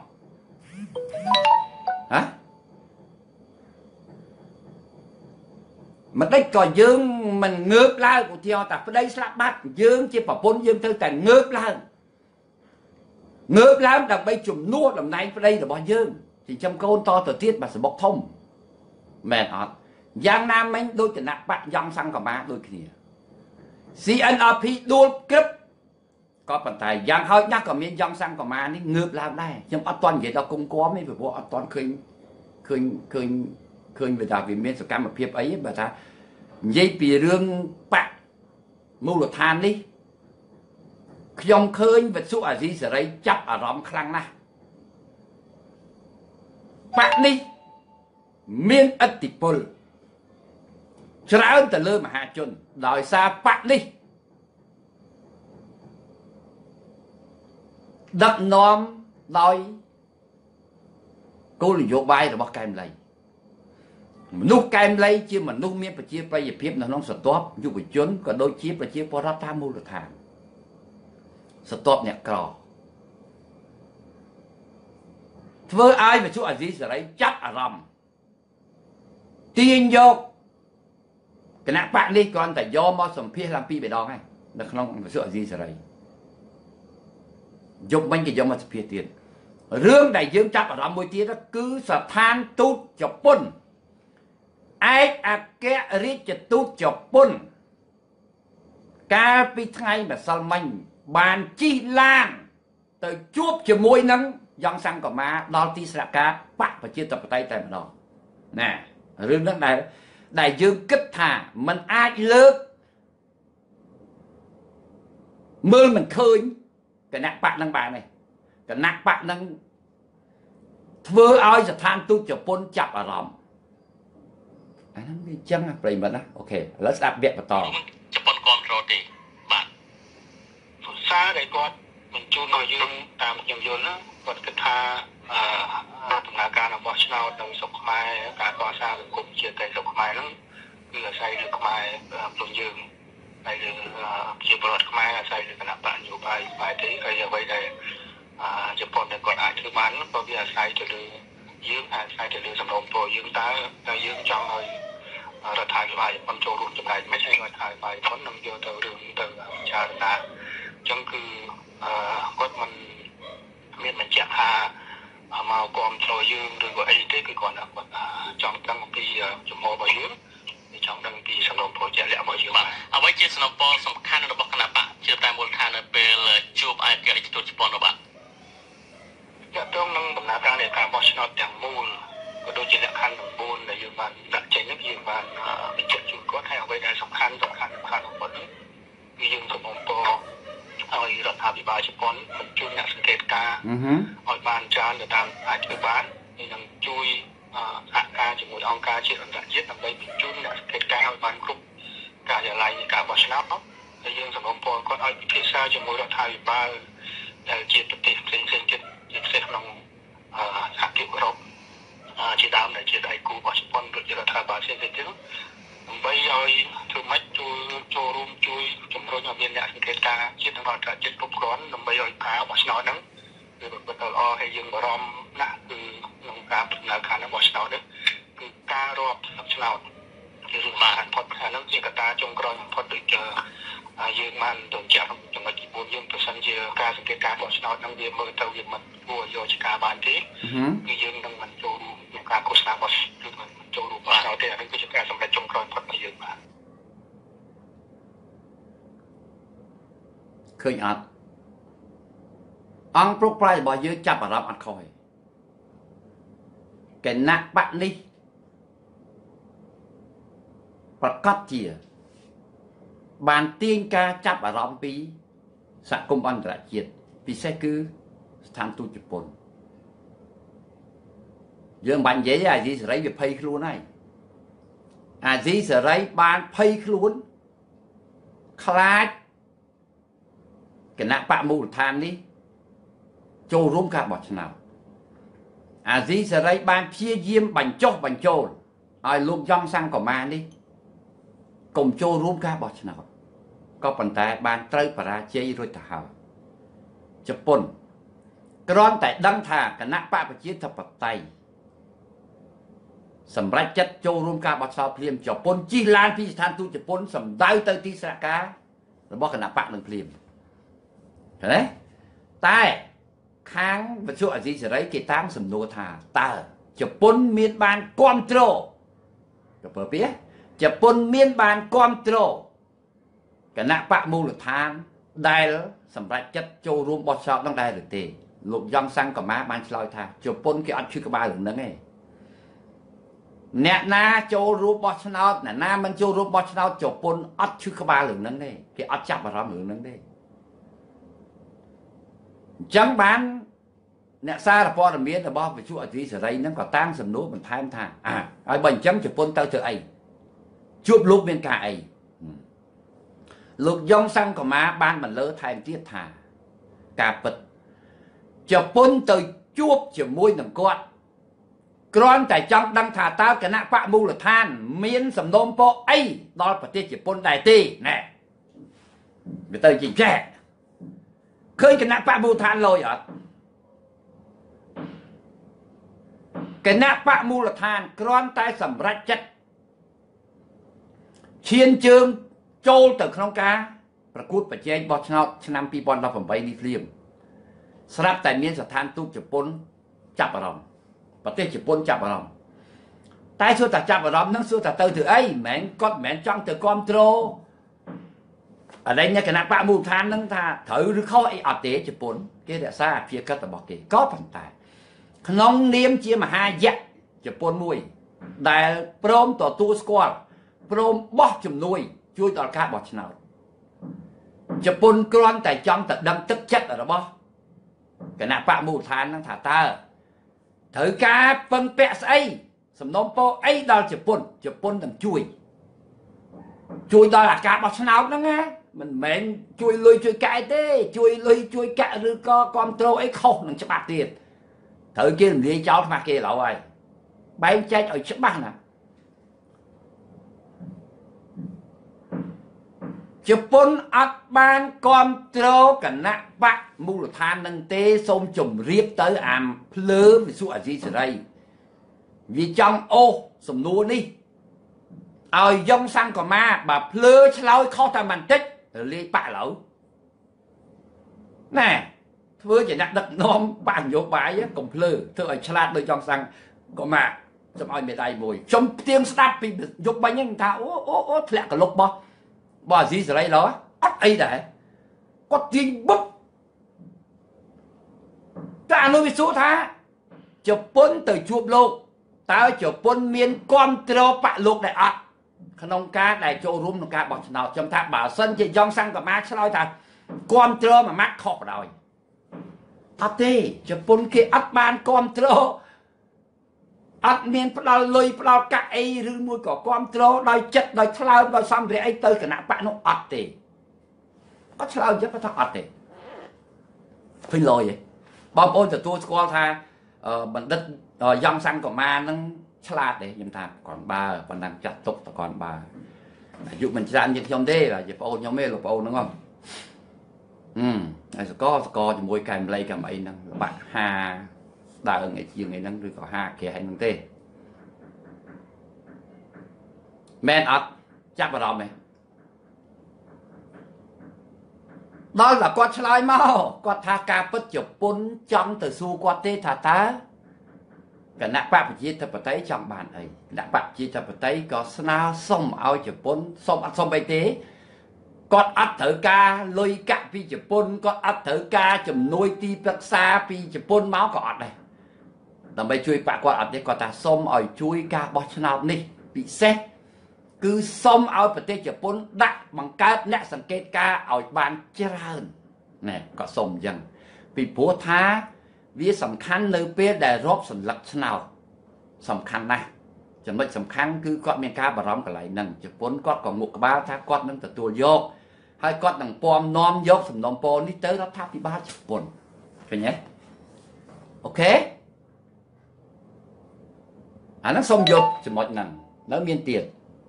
Speaker 1: មិនដេចក៏យើងមិនងើបឡើងឧទាហរណ៍ថាប្តីស្លាប់បាត់យើងជាប្រពន្ធយើងត្រូវតែងើបឡើងងើបឡើងដើម្បីជំនួសតំណែងប្តីរបស់យើងចិញ្ចឹមកូនតទៅទៀតបាទសបុកធំមែនអត់យ៉ាងណាមិញដូចគណៈបកយ៉ងសង្កមាដូចគ្នា ซี เอ็น อาร์ พี ដួលគឹបក៏ប៉ុន្តែយ៉ាងហោចណាស់ក៏មានយ៉ងសង្កមានេះងើបឡើងដែរខ្ញុំអត់ទាន់និយាយដល់គុំគំទេព្រោះអត់ទាន់ឃើញឃើញឃើញឃើញវាថាវាមានសកម្មភាពអីបើថានិយាយពីរឿងបកមូលដ្ឋាននេះខ្ញុំឃើញវិទ្យុអាស៊ីសេរីចាប់អារម្មណ៍ខ្លាំងណាស់បកនេះមានឥទ្ធិពលច្រើនទៅលើមហាជនដោយសារបកនេះដឹកនាំដោយគោលនយោបាយរបស់កែមលីមនុស្សកែមលីជាមនុស្សមានប្រជាប្រិយភាពនៅក្នុងស្រទាប់យុវជនក៏ដូចជាប្រជាពលរដ្ឋតាមមូលដ្ឋានស្រទាប់អ្នកក្រធ្វើឲ្យវិទ្យុអាស៊ីសេរីចាប់អារម្មណ៍ទាញយកគណៈបកនេះគ្រាន់តែយកមកសម្ភាសឡើងពីរដងហើយនៅក្នុងវិទ្យុអាស៊ីសេរីយកវិញគេយកមកសម្ភាសទៀតរឿងដែលយើងចាប់អារម្មណ៍មួយទៀតគឺស្ថានទូតជប៉ុនឯកអគ្គរដ្ឋទូតជប៉ុនកាលពីថ្ងៃម្សិលមិញបានជិះឡានទៅជួបជាមួយនឹងយ៉ងសង្កមាដល់ទីស្នាក់ការបកប្រជាធិបតេយ្យតែម្ដងណារឿងហ្នឹងដែលដែលយើងគិតថាมันអាចលើកមើលមិនឃើញគណៈបកនឹងបានទេគណៈបកនឹងធ្វើឲ្យស្ថានទូតជប៉ុនចាប់អារម្មណ៍អាហ្នឹងវាចឹងប្រិមត្តណាអូខេឥឡូវស្ដាប់វគ្គបន្ត
Speaker 3: ជប៉ុនគ្រប់គ្រងទេបាទ
Speaker 2: សារដែលគាត់បញ្ជូនមកយើងតាមខ្ញុំយល់ណាគាត់គិតថាអឺដំណើរការរបស់ឆ្នោតនៅស្រុកខ្មែរការកសាងសង្គមជាតិនៅស្រុកខ្មែរហ្នឹងគឺអាស្រ័យលើខ្មែរព្រមយើងហើយលើជាពលរដ្ឋខ្មែរអាស្រ័យលើគណៈបកនយោបាយខ្មែរទេហើយអ្វីដែលជប៉ុនដែលគាត់អាចធ្វើបានក៏វាអាស្រ័យទៅលើយើងអាស្រ័យទៅលើសំណុំពរយើងតើតើយើងចង់ឲ្យរដ្ឋាភិបាលជប៉ុនចូលរួមចំណែកមិនឲ្យរដ្ឋាភិបាលជប៉ុននឹងយកទៅរឿងទៅពិចារណាអញ្ចឹងគឺគាត់មិនមានបញ្ជាក់ថាមកគ្រប់គ្រងយើងឬក៏អីទេគឺគាត់គាត់ចង់ដឹងពីចំហរបស់យើងចង់ដឹងពីសំណុំពរជាក់លាក់របស់យើង
Speaker 3: អ្វីជាសំណុំពរសំខាន់របស់គណៈបកជឿតែមូលដ្ឋាននៅពេលជួបឯករាជ្យទូតជប៉ុនរបស់
Speaker 2: ចាក់ត្រង់នឹងដំណើរការនៃការបោះឆ្នោតទាំងមូលក៏ដូចជាលក្ខខណ្ឌទាំងបួនដែលយើងបានដាក់ចេញនេះយើងបានបញ្ជាក់ជូនគាត់ហើយអ្វីដែលសំខាន់សំខាន់សំខាន់បំផុតគឺគឺយើងសូមអំពរឲ្យរដ្ឋាភិបាលជប៉ុនបញ្ជូនអ្នកសង្កេតការណ៍ឲ្យបានច្រើនទៅតាមអាចធ្វើបាននឹងជួយសហការជាមួយអង្គការជាតិអន្តរជាតិដើម្បីបញ្ជូនអ្នកសង្កេតការណ៍ឲ្យបានគ្រប់ការិយាល័យនៃការបោះឆ្នោតហើយយើងសូមអំពរគាត់ឲ្យពិភាក្សាជាមួយរដ្ឋាភិបាលដែលជាប្រទេសផ្សេងៗទៀតជាពិសេសក្នុងសហភាពអឺរ៉ុបជាដើមដែលជាដៃគូរបស់ជប៉ុនដូចជារដ្ឋាភិបាលផ្សេងៗទៀតដើម្បីឲ្យធ្វើម៉េចចូលចូលរួមជួយជំរុញឲ្យមានអ្នកសង្កេតការណ៍ជាតិនិងអន្តរជាតិគ្រប់គ្រាន់ដើម្បីឲ្យការបោះឆ្នោតហ្នឹងគឺប្រព្រឹត្តទៅល្អហើយយើងបារម្ភណាស់គឺក្នុងការដំណើរការរបស់ឆ្នោតនេះគឺការរាប់ឆ្នោតគឺរឿងបានផុតខាងហ្នឹងជាកត្តាចុងក្រោយបំផុតដូចយើងបានបញ្ជាក់ក្នុងចំណុចទីបួនយើងប្រសិនជាការសង្កេតការណ៍បោះឆ្នោតហ្នឹងវាមើលទៅវាមិនគួរយកជាការបានទេគឺយើងនឹងមិនចូលរួមក្នុងការឃោសនាបោះគឺមិនចូលរួមបោះឆ្នោតទេអានេះគឺជាការសម្រេចចុងក្រោយផុតរបស់យើងបាទ
Speaker 1: ឃើញអត់អង្គប្រឹកប្រែងរបស់យើងចាប់អារម្មណ៍អត់ខុសទេគណៈបកនេះប្រកាសជាបានទាញការចាប់អារម្មណ៍ពីសហគមន៍អន្តរជាតិពិសេសគឺស្ថានទូតជប៉ុនយើងបាញ់និយាយអាស៊ីសេរីវាភ័យខ្លួនហើយអាស៊ីសេរីបានភ័យខ្លួនខ្លាចគណៈបកមូលដ្ឋាននេះចូលរួមការបោះឆ្នោតអាស៊ីសេរីបានព្យាយាមបញ្ចុះបញ្ចូលឲ្យលោកយ៉ងសង្គមានេះកុំចូលរួមការបោះឆ្នោតក៏ប៉ុន្តែបានត្រូវបរាជ័យរួចទៅហើយជប៉ុនគ្រាន់តែដឹងថាគណៈបកប្រជាធិបតេយ្យសម្រាប់ចិត្តចូលរួមការបោះឆ្នោតភ្លាមជប៉ុនជិះឡានពីស្ថានទូតជប៉ុនសម្ដៅទៅទីស្នាក់ការរបស់គណៈបកនឹងភ្លាមឃើញទេតែខាងវិទ្យុអាស៊ីសេរីគេតាមសំណួរថាតើជប៉ុនមានបានគ្រប់គ្រងទៅពើពីជប៉ុនមានបានគ្រប់គ្រងគណៈបកមូលដ្ឋានដែលសម្រាប់ចិត្តចូលរួមបោះឆ្នោតនឹងដែរឬទេលោកយ៉ងសង្គមាបានឆ្លើយថាជប៉ុនគេអត់ឈឺក្បាលរឿងហ្នឹងទេអ្នកណាចូលរួមបោះឆ្នោតអ្នកណាមិនចូលរួមបោះឆ្នោតជប៉ុនអត់ឈឺក្បាលរឿងហ្នឹងទេគេអត់ចាប់អារម្មណ៍រឿងហ្នឹងទេអញ្ចឹងបានអ្នកសារព័ត៌មានរបស់វិទ្យុអាស៊ីសេរីហ្នឹងក៏តាមសំណួរបន្ថែមថាអើហើយបើអញ្ចឹងជប៉ុនទៅធ្វើអីជួបលោកមានការអីលោកយ៉ងសង្គមាបានបន្លឺថែមទៀតថាការពិតជប៉ុនទៅជួបជាមួយនឹងគាត់គ្រាន់តែចង់ដឹងថាតើគណៈបកមូលដ្ឋានមានសំណូមពរអីដល់ប្រទេសជប៉ុនដែរទេណែវាទៅជាចែកឃើញគណៈបកមូលដ្ឋានលយអត់គណៈបកមូលដ្ឋានគ្រាន់តែសម្រេចចិត្តឈានជើងចូលទៅក្នុងការប្រកួតប្រជែងបោះឆ្នោតឆ្នាំពីរពាន់ដប់ប្រាំនេះភ្លាមស្រាប់តែមានស្ថានទូតជប៉ុនចាប់អារម្មណ៍ប្រទេសជប៉ុនចាប់អារម្មណ៍តែសួរតែចាប់អារម្មណ៍ហ្នឹងសួរតែទៅធ្វើអីមិនមែនគាត់មិនមែនចង់ទៅគ្រប់គ្រងអរិញគណៈបកមូលដ្ឋានហ្នឹងថាត្រូវឬខុសអីអត់ទេជប៉ុនគេរក្សាអភិកិច្ចរបស់គេក៏ប៉ុន្តែក្នុងនាមជាមហាយៈជប៉ុនមួយដែលព្រមទទួលស្គាល់ព្រមបោះជំនួយជួយដល់ការបោះឆ្នោតជប៉ុនគ្រាន់តែចង់ទៅដឹងទឹកចិត្តរបស់គណៈបកមូលដ្ឋានហ្នឹងថាតើត្រូវការពឹងពាក់ស្អីសំណូមពរអីដល់ជប៉ុនជប៉ុននឹងជួយជួយដល់អាការបោះឆ្នោតហ្នឹងណាមិនមែនជួយលុយជួយកាក់ទេជួយលុយជួយកាក់ឬក៏គ្រប់គ្រងអីខុសនឹងច្បាប់ទៀតត្រូវគេរំលាយចោលខ្មាស់គេឡើយហើយបែងចែកឲ្យច្បាស់ណាជប៉ុនអត់បានគ្រប់គ្រងគណៈបកមូលដ្ឋាននឹងទេសូមជម្រាបទៅអាមភ្លើវិសុអាស៊ីសេរីវាចង់អូសសំណួរនេះឲ្យយ៉ងសង្គមាបើភ្លើឆ្លើយខុសតែបន្តិចលាយបាក់ឡូវណែធ្វើជាអ្នកដឹកនាំបាក់នយោបាយកុំភ្លើធ្វើឲ្យឆ្លាតដោយយ៉ងសង្គមាសូមឲ្យមេដៃមួយខ្ញុំផ្ទៀងស្ដាប់ពីយប់បាញ់ហ្នឹងថាអូអូអូធ្លាក់កលុកបោះបើអាស៊ីសេរីឡោះអត់អីដែរគាត់ទាញបុកតែអនុវិសុថាជប៉ុនទៅជួបលោកតើជប៉ុនមានគ្រប់គ្រងបកលោកដែរអត់ក្នុងការដែលចូលរួមក្នុងការបោះឆ្នោតខ្ញុំថាបើសិនជាយ៉ងសង្កមាឆ្លើយថាគ្រប់គ្រងមួយម៉ាក់ខុសបណ្ដោយអត់ទេជប៉ុនគេអត់បានគ្រប់គ្រងអត់មានផ្ដាល់លុយផ្ដាល់កាក់អីឬមួយក៏គ្រប់គ្រងដោយចិត្តដោយថ្លើមដោយសម្ភារៈអីទៅគណៈបកនោះអត់ទេអត់ឆ្លើយចិត្តថាអត់ទេឃើញលយឯងបងប្អូនទទួលស្គាល់ថាបណ្ឌិតយ៉ងសង្កមានឹងឆ្លាតទេខ្ញុំថាគាត់បើប៉ុណ្ណឹងចាត់ទុកតគាត់បើអាយុមិនច្រើនជាងខ្ញុំទេបាទជាប្អូនខ្ញុំទេលោកប្អូនហ្នឹងហ៎ហឹមហើយសកសកជាមួយកែមលៃកែមអីហ្នឹងបាក់ហាដើងឯជាងអីហ្នឹងឬក៏ហាក្រែហ្នឹងទេមែនអត់ចាប់អារម្មណ៍ទេដល់តែគាត់ឆ្លើយមកគាត់ថាការពិតជប៉ុនចង់ទៅសួរគាត់ទេថាតើគណៈបកប្រជាធិបតេយ្យចង់បានអីគណៈបកប្រជាធិបតេយ្យក៏ស្នើសុំឲ្យជប៉ុនសុំអត់សុំអីទេគាត់អត់ត្រូវការលុយកាក់ពីជប៉ុនគាត់អត់ត្រូវការជំនួយទីប្រឹក្សាពីជប៉ុនមកក៏អត់ដែរដើម្បីជួយបកគាត់អត់ទេគាត់ថាសុំឲ្យជួយការបោះឆ្នោតនេះពិសេសគឺសុំឲ្យប្រទេសជប៉ុនដាក់បង្កើតអ្នកសង្កេតការឲ្យបានច្រើនណែក៏សុំអញ្ចឹងពីព្រោះថាវាសំខាន់នៅពេលដែលរាប់សន្លឹកឆ្នោតសំខាន់ណាស់ចំណុចសំខាន់គឺគាត់មានការបារម្ភកន្លែងហ្នឹងជប៉ុនគាត់ក៏ងក់ក្បាលថាគាត់នឹងទទួលយកហើយគាត់នឹងពំនាំយកសំណុំពរនេះទៅរដ្ឋាភិបាលជប៉ុនឃើញទេអូខេអាហ្នឹងសូមយកចំណុចហ្នឹងនៅមានទៀត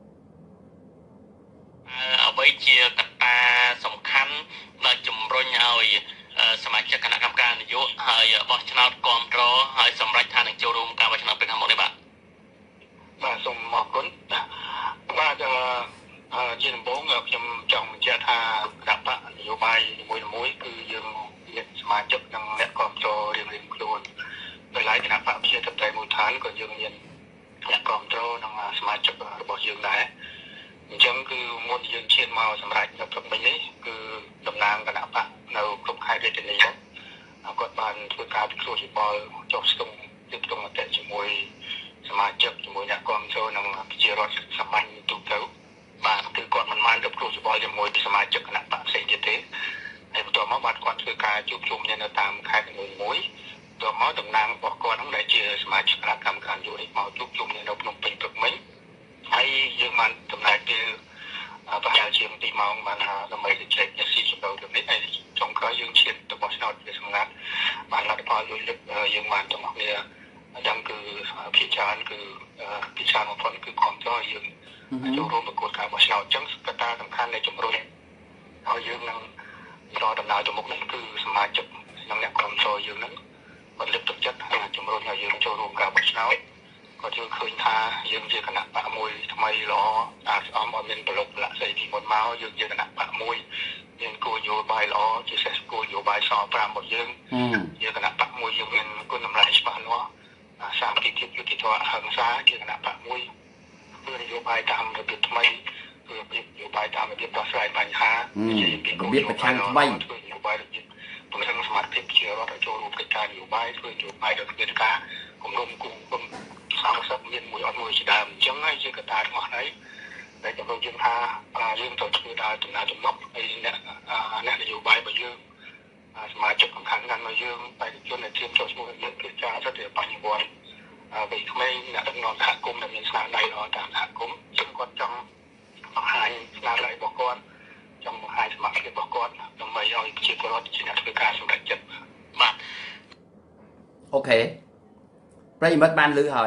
Speaker 3: អ្វីជាកត្តាសំខាន់ដែលជំរុញឲ្យសមាជិកគណៈកម្មការនយោបាយហើយបោះឆ្នោតគ្រប់គ្រងហើយសម្រេចថានឹងចូលរួមការបោះឆ្នោតពេលខាងមុខនេះបាទ
Speaker 2: បាទសូមអរគុណបាទជាដំបូងខ្ញុំចង់បញ្ជាក់ថាគណៈបកនយោបាយមួយមួយគឺយើងមានសមាជិកនិងអ្នកគ្រប់គ្រងរៀងរៀងខ្លួនដោយឡែកគណៈបកប្រជាធិបតេយ្យមូលដ្ឋានក៏យើងមានអ្នកគ្រប់គ្រងនិងសមាជិករបស់យើងដែរអញ្ចឹងគឺមុនយើងឈានមកសម្រាប់នៅព្រឹកមិញនេះគឺតំណាងគណៈបកនៅគ្រប់ខេត្តរាជធានីគាត់បានធ្វើការពិគ្រោះយោបល់ចុះស្ទង់យុទ្ធមតិជាមួយសមាជិកជាមួយអ្នកគ្រប់គ្រងនិងប្រជារដ្ឋសាមញ្ញទូទៅបាទគឺគាត់មិនបានទៅពិគ្រោះយោបល់ជាមួយសមាជិកគណៈបកផ្សេងទៀតទេហើយបន្ទាប់មកបាទគាត់ធ្វើការជួបជុំគ្នានៅតាមខេត្តមួយមួយបន្ទាប់មកតំណាងរបស់គាត់ហ្នឹងដែលជាសមាជិកគណៈកម្មការនយោបាយមកជួបជុំគ្នានៅភ្នំពេញព្រឹកមិញហើយយើងបានដំណើរពេលប្រហែលជាពីម៉ោងបានដើម្បីទៅជែកគ្នាស៊ីជម្រៅទៅនេះហើយចុងក្រោយយើងឈានទៅបោះឆ្នោតជាសម្ងាត់បានលទ្ធផលលុយលឹកយើងបានទាំងអស់គ្នាយ៉ាងគឺភាគច្រើនគឺភាគច្រើនបំផុតគឺគ្រប់គ្រងយើងចូលរួមប្រកួតការបោះឆ្នោតអញ្ចឹងកត្តាសំខាន់នៃជំរុញហើយយើងនឹងរកដំណើរទៅមុខនេះគឺសមាជិកនិងអ្នកគ្រប់គ្រងយើងនឹងបានលើកទឹកចិត្តជំរុញឲ្យយើងចូលរួមការបោះឆ្នោតគាត់យល់ឃើញថាយើងជាគណៈបកមួយថ្មីល្អអាចស្អំឲ្យមានប្រឡូកលក្ខស្អីពីមុនមកយើងជាគណៈបកមួយមានគោលនយោបាយល្អជាសេសគោលនយោបាយសប្រាំរបស់យើងជាគណៈបកមួយយើងមានគុណតម្លៃច្បាស់លាស់សាមគ្គីភាពយុត្តិធម៌អហិង្សាជាគណៈបកមួយធ្វើនយោបាយតាមរបៀបថ្មីធ្វើរបៀបនយោបាយតាមរបៀបដោះស្រាយបញ្ហា
Speaker 1: ជារបៀបប្រឆាំងថ្មី
Speaker 2: ធ្វើនយោបាយរបៀបពង្រឹងសមត្ថភាពជារដ្ឋឲ្យចូលរួមកិច្ចការនយោបាយធ្វើនយោបាយដោយមានការគម្រោងគុំគុំសង្កត់មានមួយអត់មួយជាដើមអញ្ចឹងហើយជាកត្តាទាំងអស់នេះដែលជំរុញយើងថាយើងត្រូវធ្វើដល់ដំណើរចំណាប់ហើយអ្នកអ្នកនយោបាយរបស់យើងសមាជិកសំខាន់ៗរបស់យើងបេក្ខជនដែលជាចូលឈ្មោះយើងគឺចាទៅតែបញ្ញវន្តពេលក្មេងអ្នកដឹកនាំសហគមន៍ដែលមានស្នាដៃល្អតាមសហគមន៍ซึ่งគាត់ចង់បង្ហាញស្នាដៃរបស់គាត់ចង់បង្ហាញសមត្ថភាពរបស់គាត់ដើម្បីឲ្យប្រជាពលរដ្ឋជាអ្នកធ្វើការសម្រេចចិត្ត
Speaker 3: បាទ
Speaker 1: អូខេប្រិយមិត្តបានឮហើយ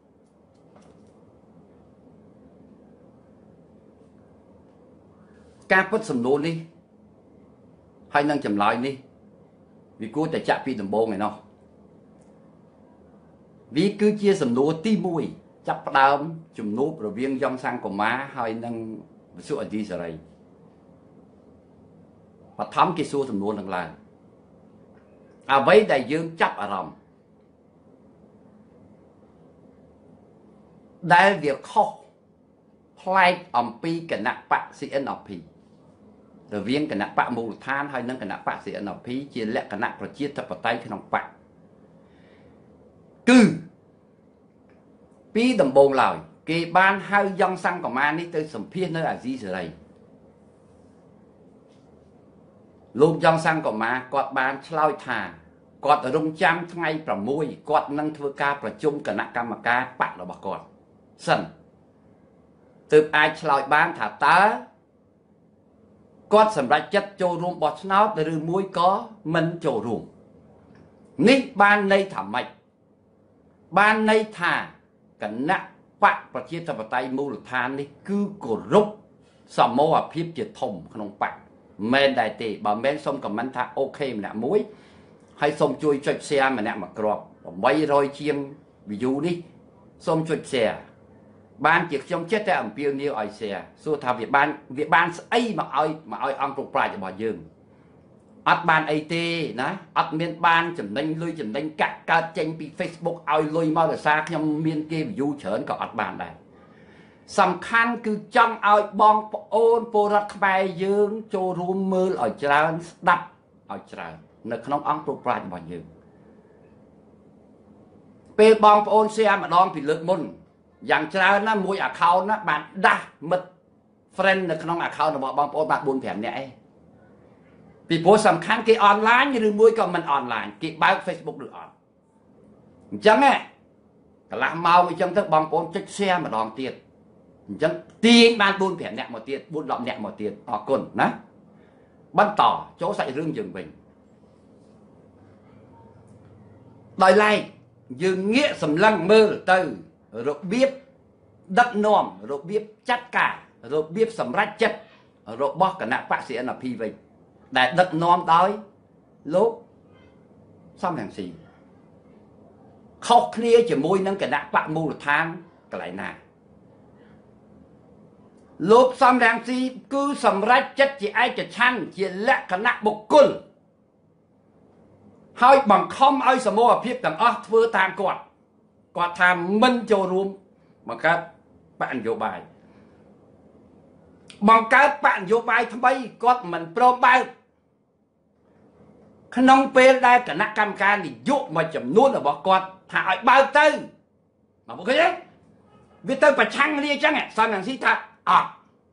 Speaker 1: ការពុតសំណួរនេះហើយនឹងចម្លើយនេះវាគួរតែចាក់ពីដំបូងឯណោះវាគឺជាសំណួរទីមួយចាប់ផ្ដើមជំនួបរវាងយ៉ងសង្កូម៉ាហើយនឹងវិសុអឌីសេរីបឋមគេសួរសំណួរនឹងឡើងអ្វីដែលយើងចាប់អារម្មណ៍ដែលវាខុសប្លែកអំពីគណៈបក ซี เอ็น อาร์ พี រវាងគណៈបកមូលដ្ឋានហើយនិងគណៈបក ซี เอ็น อาร์ พี ជាលក្ខណៈប្រជាធិបតេយ្យក្នុងបកគឺពីដំបូងឡើយគេបានហៅយ៉ងសង្កមានេះទៅសម្ភាសនៅអាស៊ីសេរីលោកយ៉ងសង្កមាគាត់បានឆ្លើយថាគាត់រងចាំថ្ងៃប្រាំមួយគាត់នឹងធ្វើការប្រជុំគណៈកម្មការបករបស់គាត់សិនទើបអាចឆ្លើយបានថាតើគាត់សម្រេចចិត្តចូលរួមបោះឆ្នោតឬមួយក៏មិនចូលរួមនេះបានន័យថាម៉េចបានន័យថាគណៈបកប្រជាធិបតេយ្យមូលដ្ឋាននេះគឺគោរពសមរភាពជាធំក្នុងបកមែនដែរទេបើមែនសូមខមមិនថាអូខេម្នាក់មួយហើយសូមជួយចុច share ម្នាក់មួយគ្រាប់eight hundredជាង view នេះសូមចុច share បានជាខ្ញុំចិត្តតែអំពាវនាវឲ្យ share សួរថាវាបានវាបានស្អីមកឲ្យមកឲ្យអង្គគ្រប់ប្រាជ្ញរបស់យើងអត់បានអីទេណាអត់មានបានចំណេញលុយចំណេញកាក់កើតចេញពី Facebook ឲ្យលុយមកដោយសារខ្ញុំមានគេ view ច្រើនក៏អត់បានដែរសំខាន់គឺចង់ឲ្យបងប្អូនពលរដ្ឋខ្មែរយើងចូលរួមមើលឲ្យច្រើនស្ដាប់ឲ្យច្រើននៅក្នុងអង្គគ្រប់ប្រាជ្ញរបស់យើងពេលបងប្អូន share ម្ដងពីលើកមុនយ៉ាងច្រើនណាមួយ account ណាបានដាស់មិត្ត friend នៅក្នុង account របស់បងប្អូនបានfour fiveនាក់ឯងពីព្រោះសំខាន់គេ online ឬមួយក៏មិន online គេបើក Facebook ឬអត់អញ្ចឹងហ៎កន្លះម៉ោងអញ្ចឹងទៅបងប្អូនចុច share ម្ដងទៀតអញ្ចឹងទាញបានfour fiveនាក់មកទៀតfour tenនាក់មកទៀតអរគុណណាបន្តចូលសាច់រឿងយើងវិញដោយឡែកយើងងាកសម្លឹងមើលទៅរបៀបដឹកនាំរបៀបចាត់ការរបៀបសម្រេចចិត្តរបស់គណៈបក្ស អេន ភី វិញដែលដឹកនាំដោយលោកសំរងស៊ីខុសគ្នាជាមួយនឹងគណៈបកមូលដ្ឋានកន្លែងណាលោកសំរងស៊ីគឺសម្រេចចិត្តជាឯកច្ឆន្ទជាលក្ខណៈបុគ្គលហើយបង្ខំឲ្យសមូហភាពទាំងអស់ធ្វើតាមគាត់គាត់ថាមិនចូលរួមបង្កើតបកនយោបាយបង្កើតបកនយោបាយថ្មីគាត់មិនព្រមបើកក្នុងពេលដែលគណៈកម្មការនយោបាយមួយចំនួនរបស់គាត់ថាឲ្យបើកទៅបងប្អូនឃើញទេវាទៅប្រឆាំងគ្នាអញ្ចឹងសំរងស៊ីថាអត់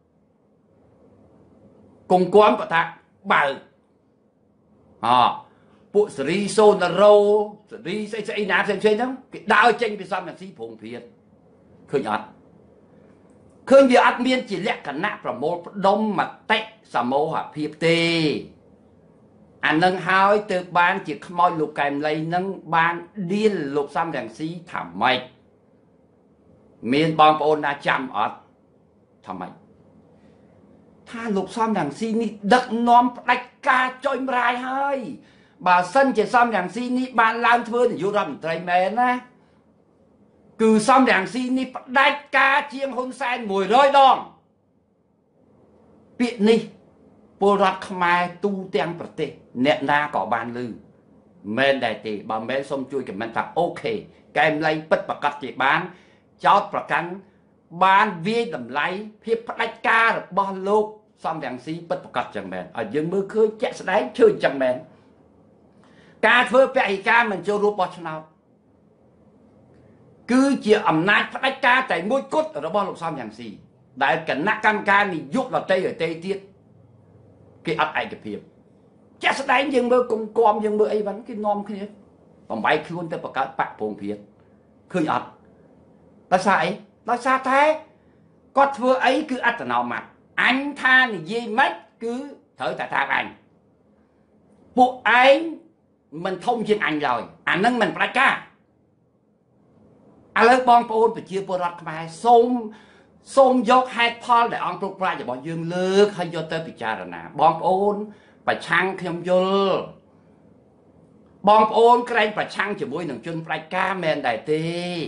Speaker 1: គង្គគំគាត់ថាបើកអពួកសេរីសូណារ៉ូសេរីស្អីស្អីណាផ្សេងៗហ្នឹងគេដើរចេញពីសំរងស៊ីប្រងព្រាតឃើញអត់ឃើញវាអត់មានជាលក្ខណៈប្រមូលផ្ដុំមតិសមូហភាពទេអានឹងហើយទើបបានជាខ្មោចលោកកែមលីនឹងបានដៀលលោកសំរងស៊ីថាម៉េចមានបងប្អូនណាចាំអត់ថាម៉េចថាលោកសំរងស៊ីនេះដឹកនាំផ្ដាច់ការចុយម្រាយហើយបើសិនជាសំរងស៊ីនេះបានឡើងធ្វើនាយករដ្ឋមន្ត្រីមែនណាគឺសំរងស៊ីនេះផ្ដាច់ការជាងហ៊ុនសែនone hundredដងពាក្យនេះពលរដ្ឋខ្មែរទូទាំងប្រទេសអ្នកណាក៏បានឮមែនដែរទេបើមែនសូមជួយខមមិនថាអូខេកែមលៃពិតប្រកាសជាបានចោតប្រកាន់បានវាយតម្លៃភាពផ្ដាច់ការរបស់លោកសំរងស៊ីពិតប្រកាសចឹងមែនឲ្យយើងមើលឃើញជាក់ស្ដែងជឿចឹងមែនការធ្វើពហិការមិនចូលរួមបោះឆ្នោតគឺជាអំណាចផ្ដាច់ការតែមួយគត់របស់លោកសំរងស៊ីដែលគណៈកម្មការនយោបាយដទៃដទៃទៀតគេអត់ឯកភាពជាក់ស្ដែងយើងមើលគុំគំយើងមើលអីហ្នឹងគេនាំគ្នាបំបីខ្លួនទៅបង្កើតបកប្រងព្រាតឃើញអត់ដោយសារអីដោយសារតែគាត់ធ្វើអីគឺអត្តនោម័តអញថានិយាយម៉េចគឺត្រូវតែតាមអញពួកឯងមិនធំជាងអញឡើយអានឹងមិនផ្ដាច់ការឥឡូវបងប្អូនប្រជាពលរដ្ឋខ្មែរសូមសូមយកហេតុផលដែលអង្គគ្រប់ប្រាជ្ញរបស់យើងលើកហើយយកទៅពិចារណាបងប្អូនប្រឆាំងខ្ញុំយល់បងប្អូនក្រែងប្រឆាំងជាមួយនឹងជនផ្ដាច់ការមែនដែរទេ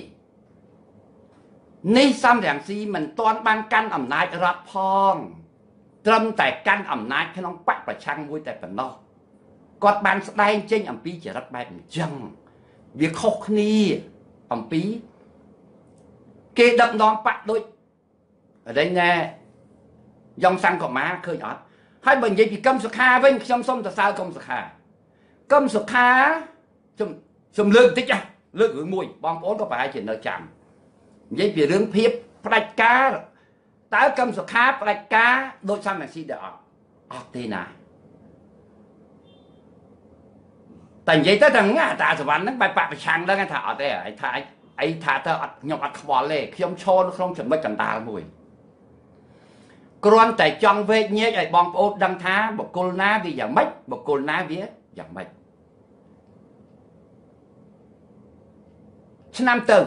Speaker 1: នេះសំរងស៊ីមិនទាន់បានកាន់អំណាចរដ្ឋផងត្រឹមតែកាន់អំណាចក្នុងបកប្រឆាំងមួយតែប៉ុណ្ណោះគាត់បានស្ដែងចេញអំពីចរិតបែបអញ្ចឹងវាខុសគ្នាអំពីគេដឹកនាំបកដូចអីណែយ៉ងសង្កមាឃើញអត់ហើយបើនិយាយពីកឹមសុខាវិញខ្ញុំសូមសរសើរកឹមសុខាកឹមសុខាខ្ញុំខ្ញុំលើកបន្តិចលើករឿងមួយបងប្អូនក៏ប្រហែលជានៅចាំនិយាយពីរឿងភាពផ្ដាច់ការតើកឹមសុខាផ្ដាច់ការដូចសំរងស៊ីដែរអត់អត់ទេណាតែនិយាយទៅតែងាតាសវណ្ណហ្នឹងបែបបប្រឆាំងហ្នឹងថាអត់ទេឯថាអីថាទៅអត់ខ្ញុំអត់ខ្វល់ទេខ្ញុំឈរនៅក្នុងចំណុចកណ្ដាលមួយគ្រាន់តែចង់វេកញែកឲ្យបងប្អូនដឹងថាបុគ្គលណាវាយ៉ាងម៉េចបុគ្គលណាវាយ៉ាងម៉េចឆ្នាំទៅ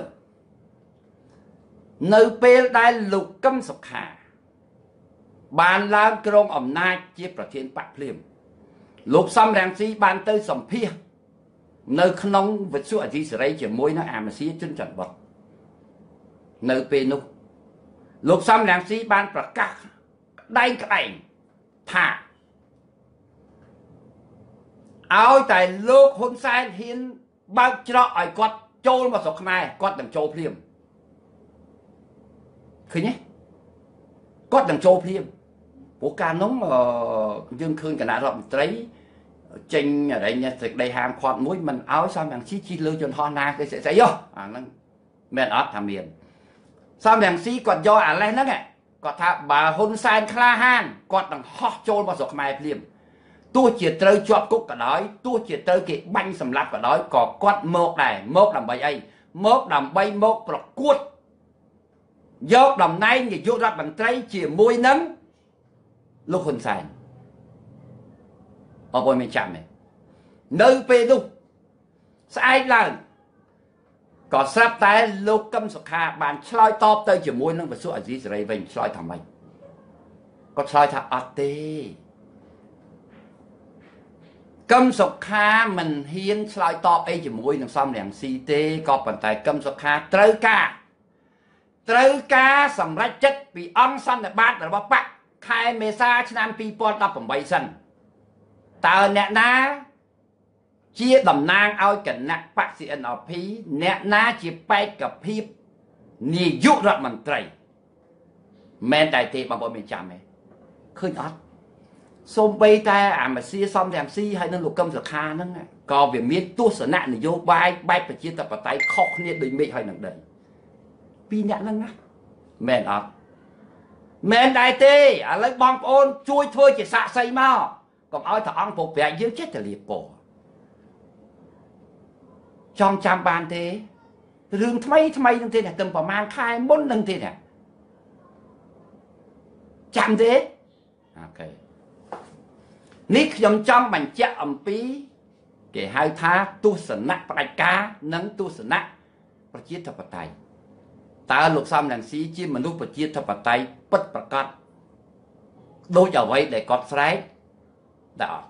Speaker 1: នៅពេលដែលលោកកឹមសុខាបានឡើងគ្រងអំណាចជាប្រធានបកភ្លាមលោកសំរងស៊ីបានទៅសម្ភាសនៅក្នុងវិទ្យុអសីសេរីជាមួយនឹងអាមសៀជនច័ន្ទបុតនៅពេលនោះលោកសំរងស៊ីបានប្រកាសក្តែងក្តែងថាឲ្យតែលោកហ៊ុនសែនហ៊ានបើកច្រកឲ្យគាត់ចូលមកស្រុកខ្មែរគាត់នឹងចូលភ្លាមឃើញទេគាត់នឹងចូលភ្លាមព្រោះការនោះយើងឃើញគណៈរដ្ឋមន្ត្រីចេញអរិញសេចក្តីហាមឃាត់មួយមិនឲ្យសំរងស៊ីជិះលើយន្តហោះណាគេស្អីស្អីយោអាហ្នឹងមែនអត់ថាមានសំរងស៊ីគាត់យកអាលេសហ្នឹងគាត់ថាបើហ៊ុនសែនក្លាហានគាត់នឹងហោះចូលមកស្រុកខ្មែរភ្លាមទោះជាត្រូវជាប់គុកក៏ដោយទោះជាត្រូវគេបាញ់សម្លាប់ក៏ដោយក៏គាត់មកដែរមកដើម្បីអីមកដើម្បីមកប្រកួតយកតំណែងនាយករដ្ឋមន្ត្រីជាមួយនឹងលោកហ៊ុនសែនអបអរមានចាំទេនៅពេលនោះស្អែកឡើងក៏ស្រាប់តែលោកកឹមសុខាបានឆ្លើយតបទៅជាមួយនឹងវិសុអេស៊ីសេរីវិញឆ្លើយថាម៉េចគាត់ឆ្លើយថាអត់ទេកឹមសុខាមិនហ៊ានឆ្លើយតបអីជាមួយនឹងសំរងស៊ីទេក៏ប៉ុន្តែកឹមសុខាត្រូវការត្រូវការសម្រេចចិត្តពីអង្គសន្និបាតរបស់បកខែមេសាឆ្នាំពីរពាន់ដប់ប្រាំបីសិនតើអ្នកណាជាតំណាងឲ្យគណៈបក ស៊ី អិន អេល ភី អ្នកណាជាបេក្ខភាពនាយករដ្ឋមន្ត្រីមែនតែទេបងប្អូនមានចាំទេឃើញអត់សូម្បីតែអាមសៀសំរងស៊ីហើយនឹងលោកកឹមសុខាហ្នឹងក៏វាមានទស្សនៈនយោបាយបែបប្រជាធិបតេយ្យខុសគ្នាដូចមេឃហើយនឹងដីពីរអ្នកហ្នឹងណាមែនអត់មែនដែរទេឥឡូវបងប្អូនជួយធ្វើជាសាក្សីមកកុំឲ្យតអង្គពុកប្រាក់យើងចេះតែលៀបពណ៌ចង់ចាំបានទេរឿងថ្មីថ្មីនឹងទេតែប្រហែលខែមុននឹងទេណាចាំទេអូខេនេះខ្ញុំចង់បញ្ជាក់អំពីគេហៅថាទស្សនៈផ្ដាច់ការនិងទស្សនៈប្រជាធិបតេយ្យតើលោកសំរងស៊ីជាមនុស្សប្រជាធិបតេយ្យពិតប្រាកដដូចអ្វីដែលគាត់ស្រែកតែអត់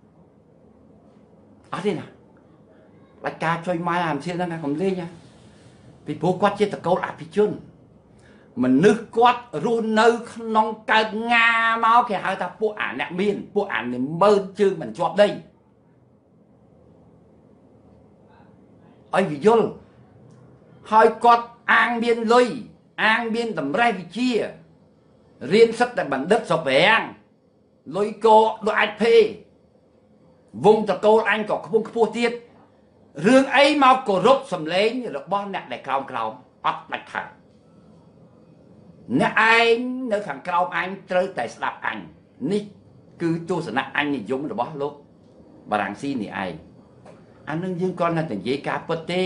Speaker 1: អត់ទេណាផ្ដាច់ការជួយម៉ែអាមឈៀនហ្នឹងណាកុំលេងណាពីព្រោះគាត់ជាតកូលអភិជនមនុស្សគាត់រស់នៅក្នុងកើតងាមកគេហៅថាពួកអាអ្នកមានពួកអានិមើលជើងមិនជាប់ដីឲ្យវាយល់ហើយគាត់អាងមានលុយអាងមានតម្រេះវិជារៀនសិតតែបណ្ឌិតសុប្រាំងលុយកោដូចអាចភេវងតកូលអញក៏ខ្ពង់ខ្ពស់ទៀតរឿងអីមកគោរពសម្លេងរបស់អ្នកដែលក្រោមក្រោមអត់ដាច់ខាតអ្នកឯងនៅខាងក្រោមអញត្រូវតែស្ដាប់អញនេះគឺទស្សនៈអញនិយមរបស់លោកបារាំងស៊ីនេះឯងអានឹងយើងគ្រាន់តែនិយាយការពិតទេ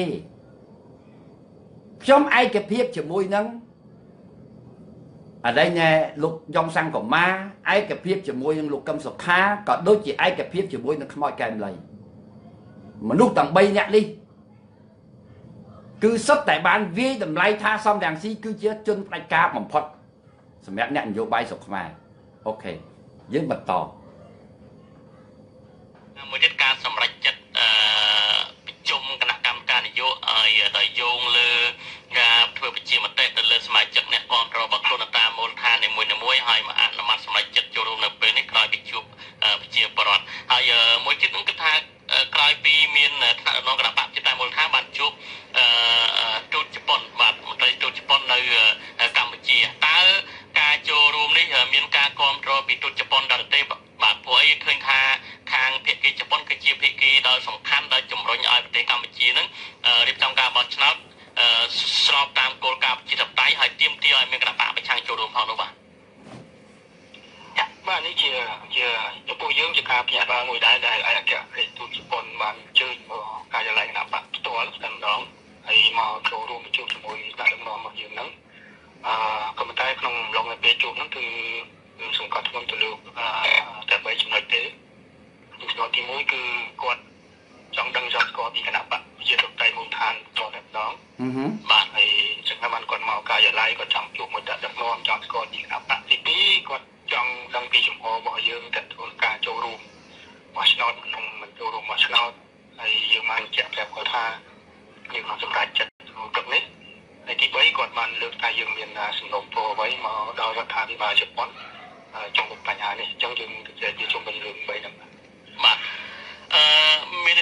Speaker 1: ខ្ញុំឯកភាពជាមួយនឹងអរិញលោកយ៉ងសង្គមាឯកភាពជាមួយនឹងលោកកឹមសុខាក៏ដូចជាឯកភាពជាមួយនឹងខ្មោចកែមលីមនុស្សទាំងបីនាក់នេះគឺសុទ្ធតែបានវាយតម្លៃថាសំរងស៊ីគឺជាជនផ្ដាច់ការបំផុតសម្រាប់អ្នកនយោបាយស្រុកខ្មែរអូខេយើងបន្ត
Speaker 3: មួយទៀតការសម្រេចចិត្តអឺប្រជុំគណៈកម្មការនយោបាយឲ្យដល់យោងលើការធ្វើប្រជាមតិទៅលើសមាជិកអ្នកគាំទ្ររបស់ខ្លួនតាមមូលដ្ឋាននីមួយៗហើយមកអនុម័តសម្រេចចិត្តចូលរួមនៅពេលនេះក្រោយពីជួបប្រជាពលរដ្ឋហើយមួយទៀតនោះគឺថាក្រោយពីមានថ្នាក់ដឹកនាំគណៈបកជាតាមមូលដ្ឋានបានជួបទូតជប៉ុនបាទមន្ត្រីទូតជប៉ុននៅកម្ពុជាតើការចូលរួមនេះមានការគ្រប់គ្រងពីទូតជប៉ុនដល់ទេបាទព្រោះអីឃើញថាខាងភាគីជប៉ុនគឺជាភាគីដ៏សំខាន់ដែលជំរុញឲ្យប្រទេសកម្ពុជានឹងរៀបចំការបោះឆ្នោតស្របតាមគោលការណ៍
Speaker 2: អឺក៏ប៉ុន្តែក្នុងឡងពេលជួបហ្នឹងគឺសង្កត់ធ្ងន់ទៅលើតែបីចំណុចទេចំណុចទីមួយគឺគាត់ចង់ដឹងចង់ស្គាល់ពីគណៈបកជារដ្ឋាភិបាលមូលដ្ឋានតតែម្ដងបាទហើយចឹងបានគាត់មកការិយាល័យគាត់ចង់ជួបមួយដឹកនាំចង់ស្គាល់ពីគណៈបកទីពីរគាត់ចង់ដឹងពីចំហរបស់យើងទៅធ្វើការចូលរួមមកឆ្នោតក្នុងមិនចូលរួមមកឆ្នោតហើយយើងបានជាក់ប្រាប់គាត់ថាយើងនឹងសម្រេចចិត្តក្នុងទឹកនេះហើយទីបីគាត់បានលើកថាយើងមានសំណុំពរអ្វីមកដល់រដ្ឋាភិបាលជប៉ុនចំពោះបញ្ហានេះអញ្ចឹងយើងទៅជាជុំវិញរឿងបីហ្នឹងបាទអឺមាន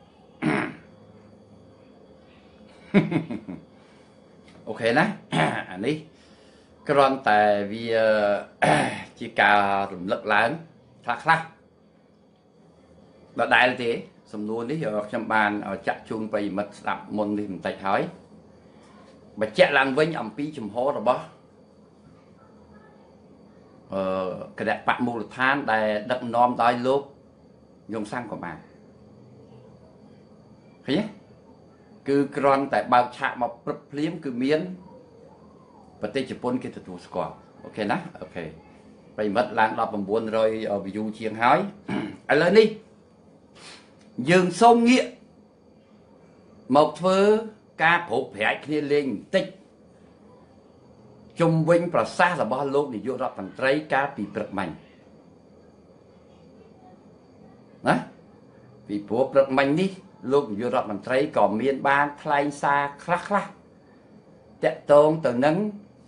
Speaker 1: អូខេណាអានេះគ្រាន់តែវាជាការរំលឹកឡើងខ្លះខ្លះដដែលទេសំណួរនេះខ្ញុំបានចាក់ជូនប្រិយមិត្តស្ដាប់មុននេះបន្តិចហើយបញ្ជាក់ឡើងវិញអំពីជំហររបស់អឺគណៈបកមូលដ្ឋានដែលដឹកនាំដោយលោកយងសង្គមាឃើញទេគឺគ្រាន់តែបើកឆាកមកព្រឹបភ្លាមគឺមានប្រទេសជប៉ុនគេទទួលស្គាល់អូខេណាអូខេប្រិយមិត្តឡើងដល់៩រយ view ជាងហើយឥឡូវនេះយើងសូមងាកមកធ្វើការប្រោបប្រាជ្ញគ្នាលេងបន្តិចជុំវិញប្រសាសន៍របស់លោកនាយករដ្ឋមន្ត្រីកាលពីព្រឹកមិញណាពីព្រោះព្រឹកមិញនេះលោកនាយករដ្ឋមន្ត្រីក៏មានបានថ្លែងសារខ្លះខ្លះតាក់ទងទៅនឹង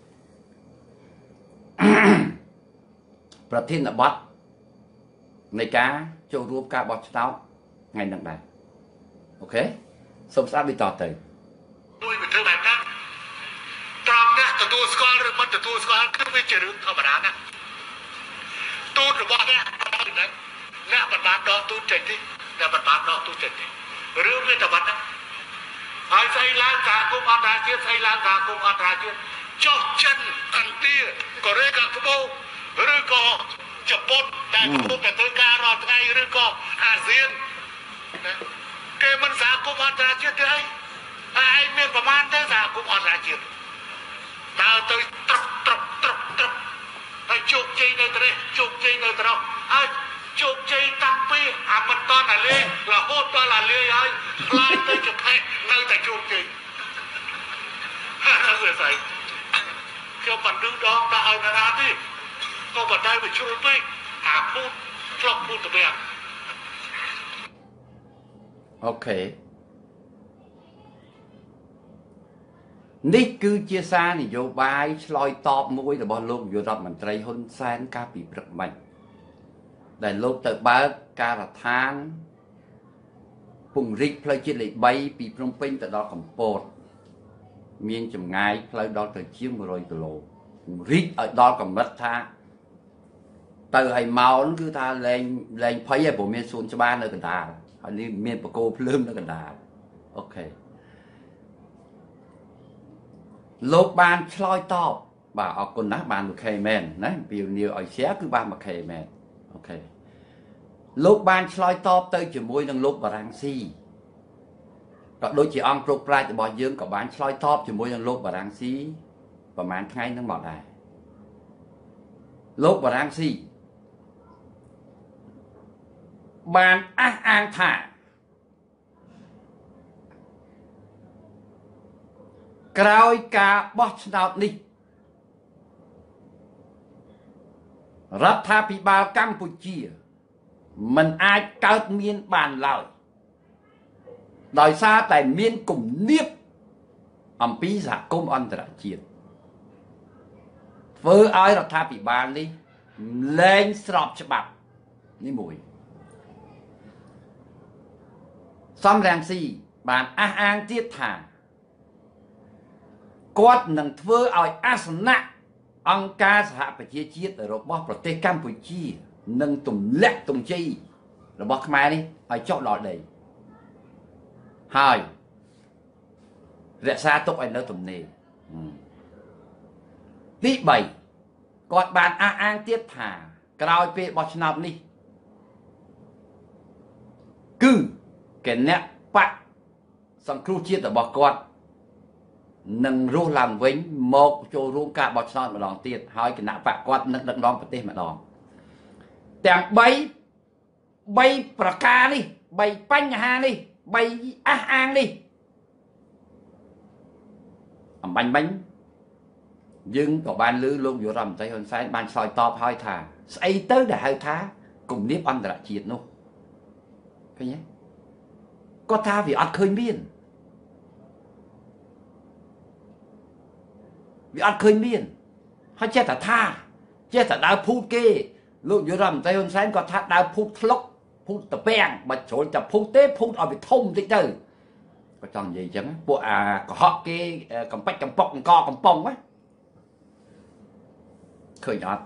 Speaker 1: ប្រធានបទនៃការចូលរួមការបោះឆ្នោតថ្ងៃហ្នឹងដែរអូខេសូមស្ដាប់វិតទៅ
Speaker 4: មួយវាធ្វើបែបហ្នឹងត្រង់ណាស់ទទួលស្គាល់ឬមិនទទួលស្គាល់គឺវាជារឿងធម្មតាណាទូតរបស់អ្នកអ្នកមិនបានដកទូតចេញទេអ្នកមិនបានដកទូតចេញទេរឿងវាតែប៉ុណ្ណឹងហើយស្អីឡើងសហគមន៍អន្តរជាតិស្អីឡើងសហគមន៍អន្តរជាតិចុះចិនឥណ្ឌាកូរ៉េខាងត្បូងឬក៏ជប៉ុនដែលកំពុងតែធ្វើការរាល់ថ្ងៃឬក៏អាស៊ានណាគេមិនសហគមន៍អន្តរជាតិទេអីឯងមានប្រមាណទៅសហគមន៍អន្តរជាតិដើរទៅត្រឹបត្រឹបត្រឹបត្រឹបហើយជោគជ័យនៅទៅនេះជោគជ័យនៅទៅនោះហើយជោគជ័យតាំងពីអាមិនតអាលេរហូតដល់អាលេហើយខ្លាចទៅជាផេះនៅតែជោគជ័យហើយវាស្អីខ្ញុំមិនដឹងដងដាក់ឲ្យណាទេក៏បតែវាជ្រុលពេកអាភូតឆ្លុកភូតទៅវិញ
Speaker 1: អូខេនេះគឺជាសារនយោបាយឆ្លើយតបមួយរបស់លោកនាយករដ្ឋមន្ត្រីហ៊ុនសែនកាលពីព្រឹកមិញដែលលោកទៅបើកការដ្ឋានពង្រីកផ្លូវជាតិលេខបីពីភ្នំពេញទៅដល់កំពតមានចម្ងាយផ្លូវដល់ទៅជាងមួយរយគីឡូពង្រីកឲ្យដល់កម្រិតថាទៅឲ្យមកគឺថាលែងលែងភ័យឯងព្រោះមានសួនច្បារនៅកណ្ដាលហើយនេះមានបកគោភ្លើងនៅកណ្ដាលអូខេលោកបានឆ្លើយតបបាទអរគុណណាស់បានមួយខេមែនណាពីនីវឲ្យ share គឺបានមួយខេមែនអូខេលោកបានឆ្លើយតបទៅជាមួយនឹងលោកបារាំងស៊ីក៏ដូចជាអង្គប្រកប្រាជ្ញរបស់យើងក៏បានឆ្លើយតបជាមួយនឹងលោកបារាំងស៊ីប្រហែលថ្ងៃហ្នឹងមកដែរលោកបារាំងស៊ីបានអះអាងថាក្រោយការបោះឆ្នោតនេះរដ្ឋាភិបាលកម្ពុជាមិនអាចកើតមានបានឡើយដោយសារតែមានគំនាបអំពីសហគមន៍អន្តរជាតិធ្វើឲ្យរដ្ឋាភិបាលនេះលែងស្របច្បាប់នេះមួយសំរងស៊ីបានអះអាងទៀតថាគាត់នឹងធ្វើឲ្យអាសនៈអង្គការសហប្រជាជាតិរបស់ប្រទេសកម្ពុជានឹងទម្លាក់ទម្ជ័យរបស់ខ្មែរនេះឲ្យចុះដល់ដីហើយរក្សាទុកឲ្យនៅទំនេរទីបីគាត់បានអះអាងទៀតថាក្រោយពេលបោះឆ្នោតនេះគឺគណៈបកសង្គ្រោះជាតិរបស់គាត់នឹងរស់ឡើងវិញមកចូលរួមការបោះឆ្នោតម្ដងទៀតហើយគណៈបកគាត់នឹងដឹកនាំប្រទេសម្ដងទាំង3 3ប្រការនេះ3បញ្ហានេះ3អះអាងនេះអំបញ្ញបាញ់យើងក៏បានលើលោកយុរដ្ឋមន្ត្រីហ៊ុនសែនបានឆ្លើយតបហើយថាស្អីទៅដែលហៅថាគំនាបអន្តរជាតិនោះឃើញទេគាត់ថាវាអត់ឃើញមានវាអត់ឃើញមានហើយចេះតែថាចេះតែដើរភូតគេលោកយុរដ្ឋមន្ត្រីហ៊ុនសែនគាត់ថាដើរភូតធ្លុកភូតតពាំងបើជ្រុលតែភូតទេភូតឲ្យវាធំតិចទៅក៏ចង់និយាយអញ្ចឹងពួកអាកុហកគេកំពេចកំប៉ុកអង្គកំប៉ុងណាឃើញអត់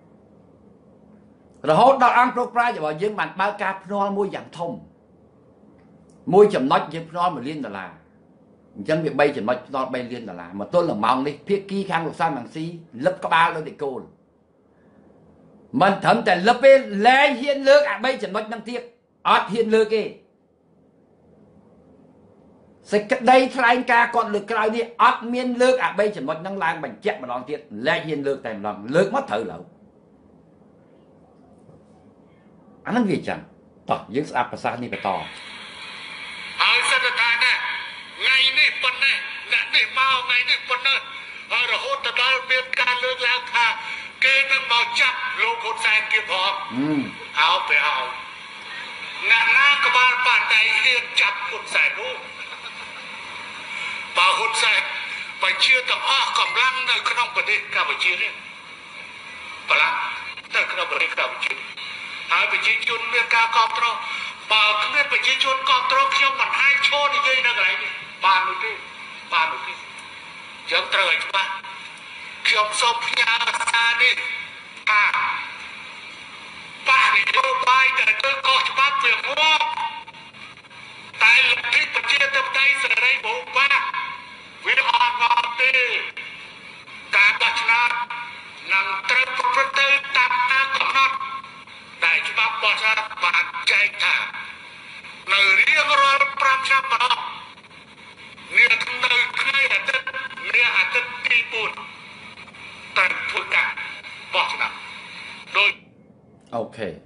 Speaker 1: រហូតដល់អង្គប្រឹកប្រាជ្ញរបស់យើងបានបើកការភ្នាល់មួយយ៉ាងធំមួយចំណុចយើងភ្នាល់មួយលានដុល្លារអញ្ចឹងវា3ចំណុចភ្នាល់3លានដុល្លារមកទល់នឹងម៉ោងនេះភាគីខាងលោកសាមង្ស៊ីលឹបក្បាលដោយតែគោលមិនត្រឹមតែលឹបទេលែងហ៊ានលើកអា3ចំណុចហ្នឹងទៀតអត់ហ៊ានលើកទេសេចក្តីថ្លែងការណ៍គាត់លើកក្រោយនេះអត់មានលើកអា3ចំណុចហ្នឹងឡើងបញ្ជាក់ម្ដងទៀតលែងហ៊ានលើកតែម្ដងលើកមកត្រូវឡើយអាហ្នឹងវាចឹងតោះយើងស្ដាប់ប្រសាសន៍នេះបន្ត
Speaker 4: ហើយសិទ្ធិថាណាថ្ងៃនេះប៉ុណ្ណេះអ្នកនេះមកថ្ងៃនេះប៉ុណ្ណេះហើយរហូតទៅដល់មានការលើកឡើងថាគេនឹងមកចាប់លោកហ៊ុនសែនទៀតផងអោទៅអោអ្នកណាក្បាលបាតដៃហ៊ានចាប់ហ៊ុនសែននោះបើហ៊ុនសែនបញ្ជាទាំងអស់កម្លាំងនៅក្នុងប្រទេសកម្ពុជានេះបលានៅក្នុងប្រទេសកម្ពុជាហើយប្រជាជនមានការគ្រប់គ្រងបើគ្មានប្រជាជនគ្រប់គ្រងខ្ញុំមិនអាចឈរនិយាយនៅកន្លែងនេះបាននោះទេបាននោះទេយើងត្រូវឲ្យច្បាស់ខ្ញុំសូមផ្ញើសារនេះថាបកនយោបាយដែលធ្វើកុសច្បាប់វាងាប់តែលទ្ធិប្រជាធិបតេយ្យសេរីបូបាវាអត់ងាប់ទេការបោះឆ្នោតនឹងត្រូវប្រព្រឹត្តទៅតាមការកំណត់តែច្បាប់បោះឆ្នោតបានចែងថានៅរៀងរាល់5ឆ្នាំម្ដងនានៅថ្ងៃអាទិត្យនាអាទិត្យទី4ត្រូវធ្វើការបោះឆ្នោតដោយ
Speaker 1: អូខេ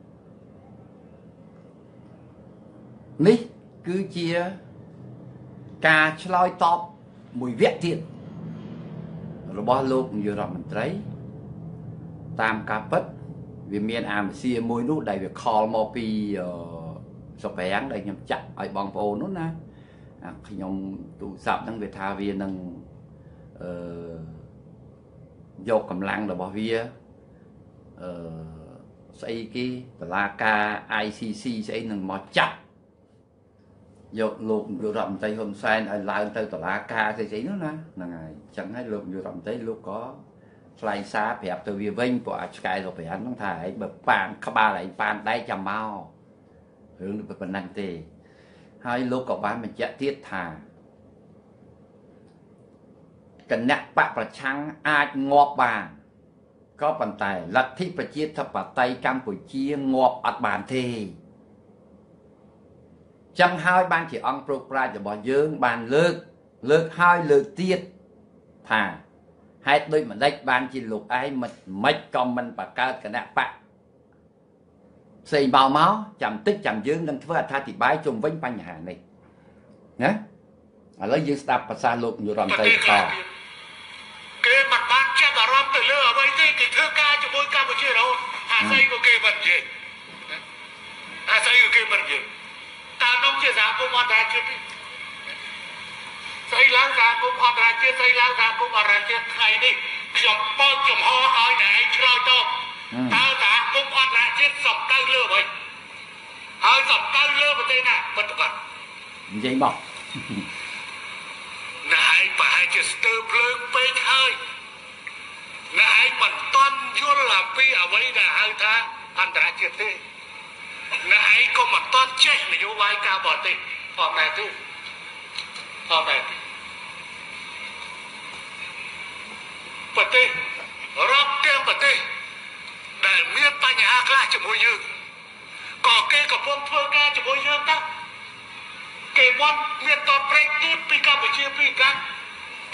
Speaker 1: នេះគឺជាការឆ្លើយតបមួយវគ្គទៀតរបស់លោកនាយករដ្ឋមន្ត្រីតាមការពិតវាមានអាមសៀមួយនោះដែលវាខលមកពីសុកប្រាំងដែលខ្ញុំចាក់ឲ្យបងប្អូននោះណាខ្ញុំទូរស័ព្ទហ្នឹងវាថាវានឹងអឺយកកម្លាំងរបស់វាអឺស្អីគេតឡាការ I C C ស្អីនឹងមកចាប់យកលោកនាយករដ្ឋមន្ត្រីហ៊ុនសែនឲ្យឡើងទៅតឡាការស្អីស្អីនោះណាហ្នឹងហើយអញ្ចឹងហើយលោកនាយករដ្ឋមន្ត្រីលោកក៏ថ្លែងសារប្រាប់ទៅវាវិញពួកអាឆ្កែសុកប្រាំងហ្នឹងថាឯងបើប៉ានក្បាលឯងប៉ានដៃចាំមករឿងប៉ុណ្ណឹងទេហើយលោកក៏បានបញ្ជាក់ទៀតថាគណៈបកប្រឆាំងអាចងាប់បានក៏ប៉ុន្តែលទ្ធិប្រជាធិបតេយ្យកម្ពុជាងាប់អត់បានទេចឹងហើយបានជាអង្គប្រឹកប្រាជ្ញរបស់យើងបានលើកលើកហើយលើកទៀតថាហេតុដូចម្ដេចបានជាលោកឯងមិនមិនក៏មិនបង្កើតគណៈបកផ្សេងមកមកចាំតិចចាំយើងនឹងធ្វើអត្ថាធិប្បាយជុំវិញបញ្ហានេះណាឥឡូវយើងស្ដាប់ប្រសាសន៍លោកនាយករដ្ឋមន្ត្រីត
Speaker 4: គេមិនបានចាប់អារម្មណ៍ទៅលើអ្វីទេគេធ្វើការជាមួយកម្ពុជារហូតអាស្អីក៏គេមិននិយាយអាស្អីក៏គេមិននិយាយតើនោះជាសហគមន៍អន្តរជាតិទេស្អីឡើងសហគមន៍អន្តរជាតិស្អីឡើងសហគមន៍អន្តរជាតិថ្ងៃនេះខ្ញុំបើកចំហឲ្យតែឯងឆ្លើយតបតើសហគមន៍អន្តរជាតិសំដៅលើអ្វីហើយសំដៅលើប្រទេសណាបិទទៅគាត់
Speaker 1: និយាយមក
Speaker 4: ណែឯងប្រហែលជាស្ទើរភ្លើងពេកហើយណែឯងមិនទាន់យល់អំពីអ្វីដែលហៅថាអន្តរជាតិទេណែឯងក៏មិនទាន់ចេះនយោបាយការបរទេសផងដែរទេផងដែរប្រទេសរាប់ទាំងប្រទេសដែលមានបញ្ហាខ្លះជាមួយយើងក៏គេកំពុងធ្វើការជាមួយយើងដែរគេបានមានតតព្រែកទៀតពីកម្ពុជាពីកាត់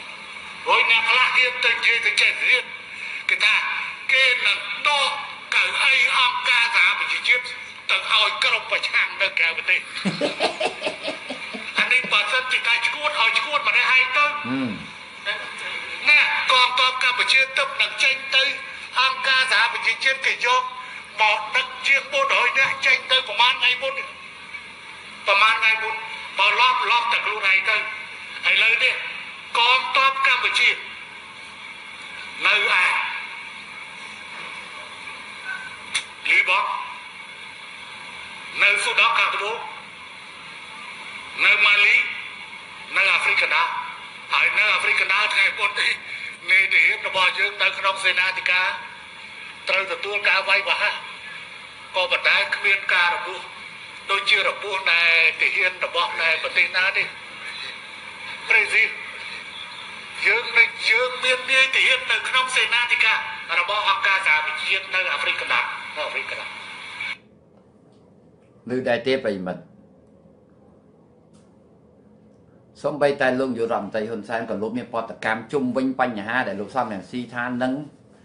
Speaker 4: rồi nè là kia tới kia tới chạy riêng cái ta kia là to cả ai ông ca giá mà chỉ chiếc từng hỏi cái ông phải chạm được kẹo bên đây anh đi bảo dân chỉ tay chuột hỏi chuột mà đây hay tới nè còn tôm cả mà chia tập nặng tranh tới ông ca giá mà chỉ chiếc thì cho một nặng chiếc bộ đội nè tranh tới của man ngày bốnประมาณไงบุญพอรอบรอบจากรูไหนกันไอ้เลยเนี่ยกองทัพกัมพูชีในไอ้ลีบอกในสุดาคาตโบในมาลีในแอฟริกานาไอ้ในแอฟริกานาไทยคนที่ในเดียบระบายยังในขนมเสนาธิการตรึงตัวการไว้บ่ฮะก็บัดได้เคลื่อนการระบุโดยเชื่อระบุในที่เฮียนระบอกในประเทศนั้นดิบราซิลยังในยังเมียนเมียที่เฮียนในขนมเสนาธิการระบอกอังกาสาบิเฮียนในแอฟริกาในแอฟริกา
Speaker 1: หรือได้เตี้ยไปมันสมใบแต่ลงอยู่รำใจคนแซมกับลูกมีปอตกรรมจุ่มวิ่งปัญหาแต่ลูกซ้ำอย่างซีทานนั่ง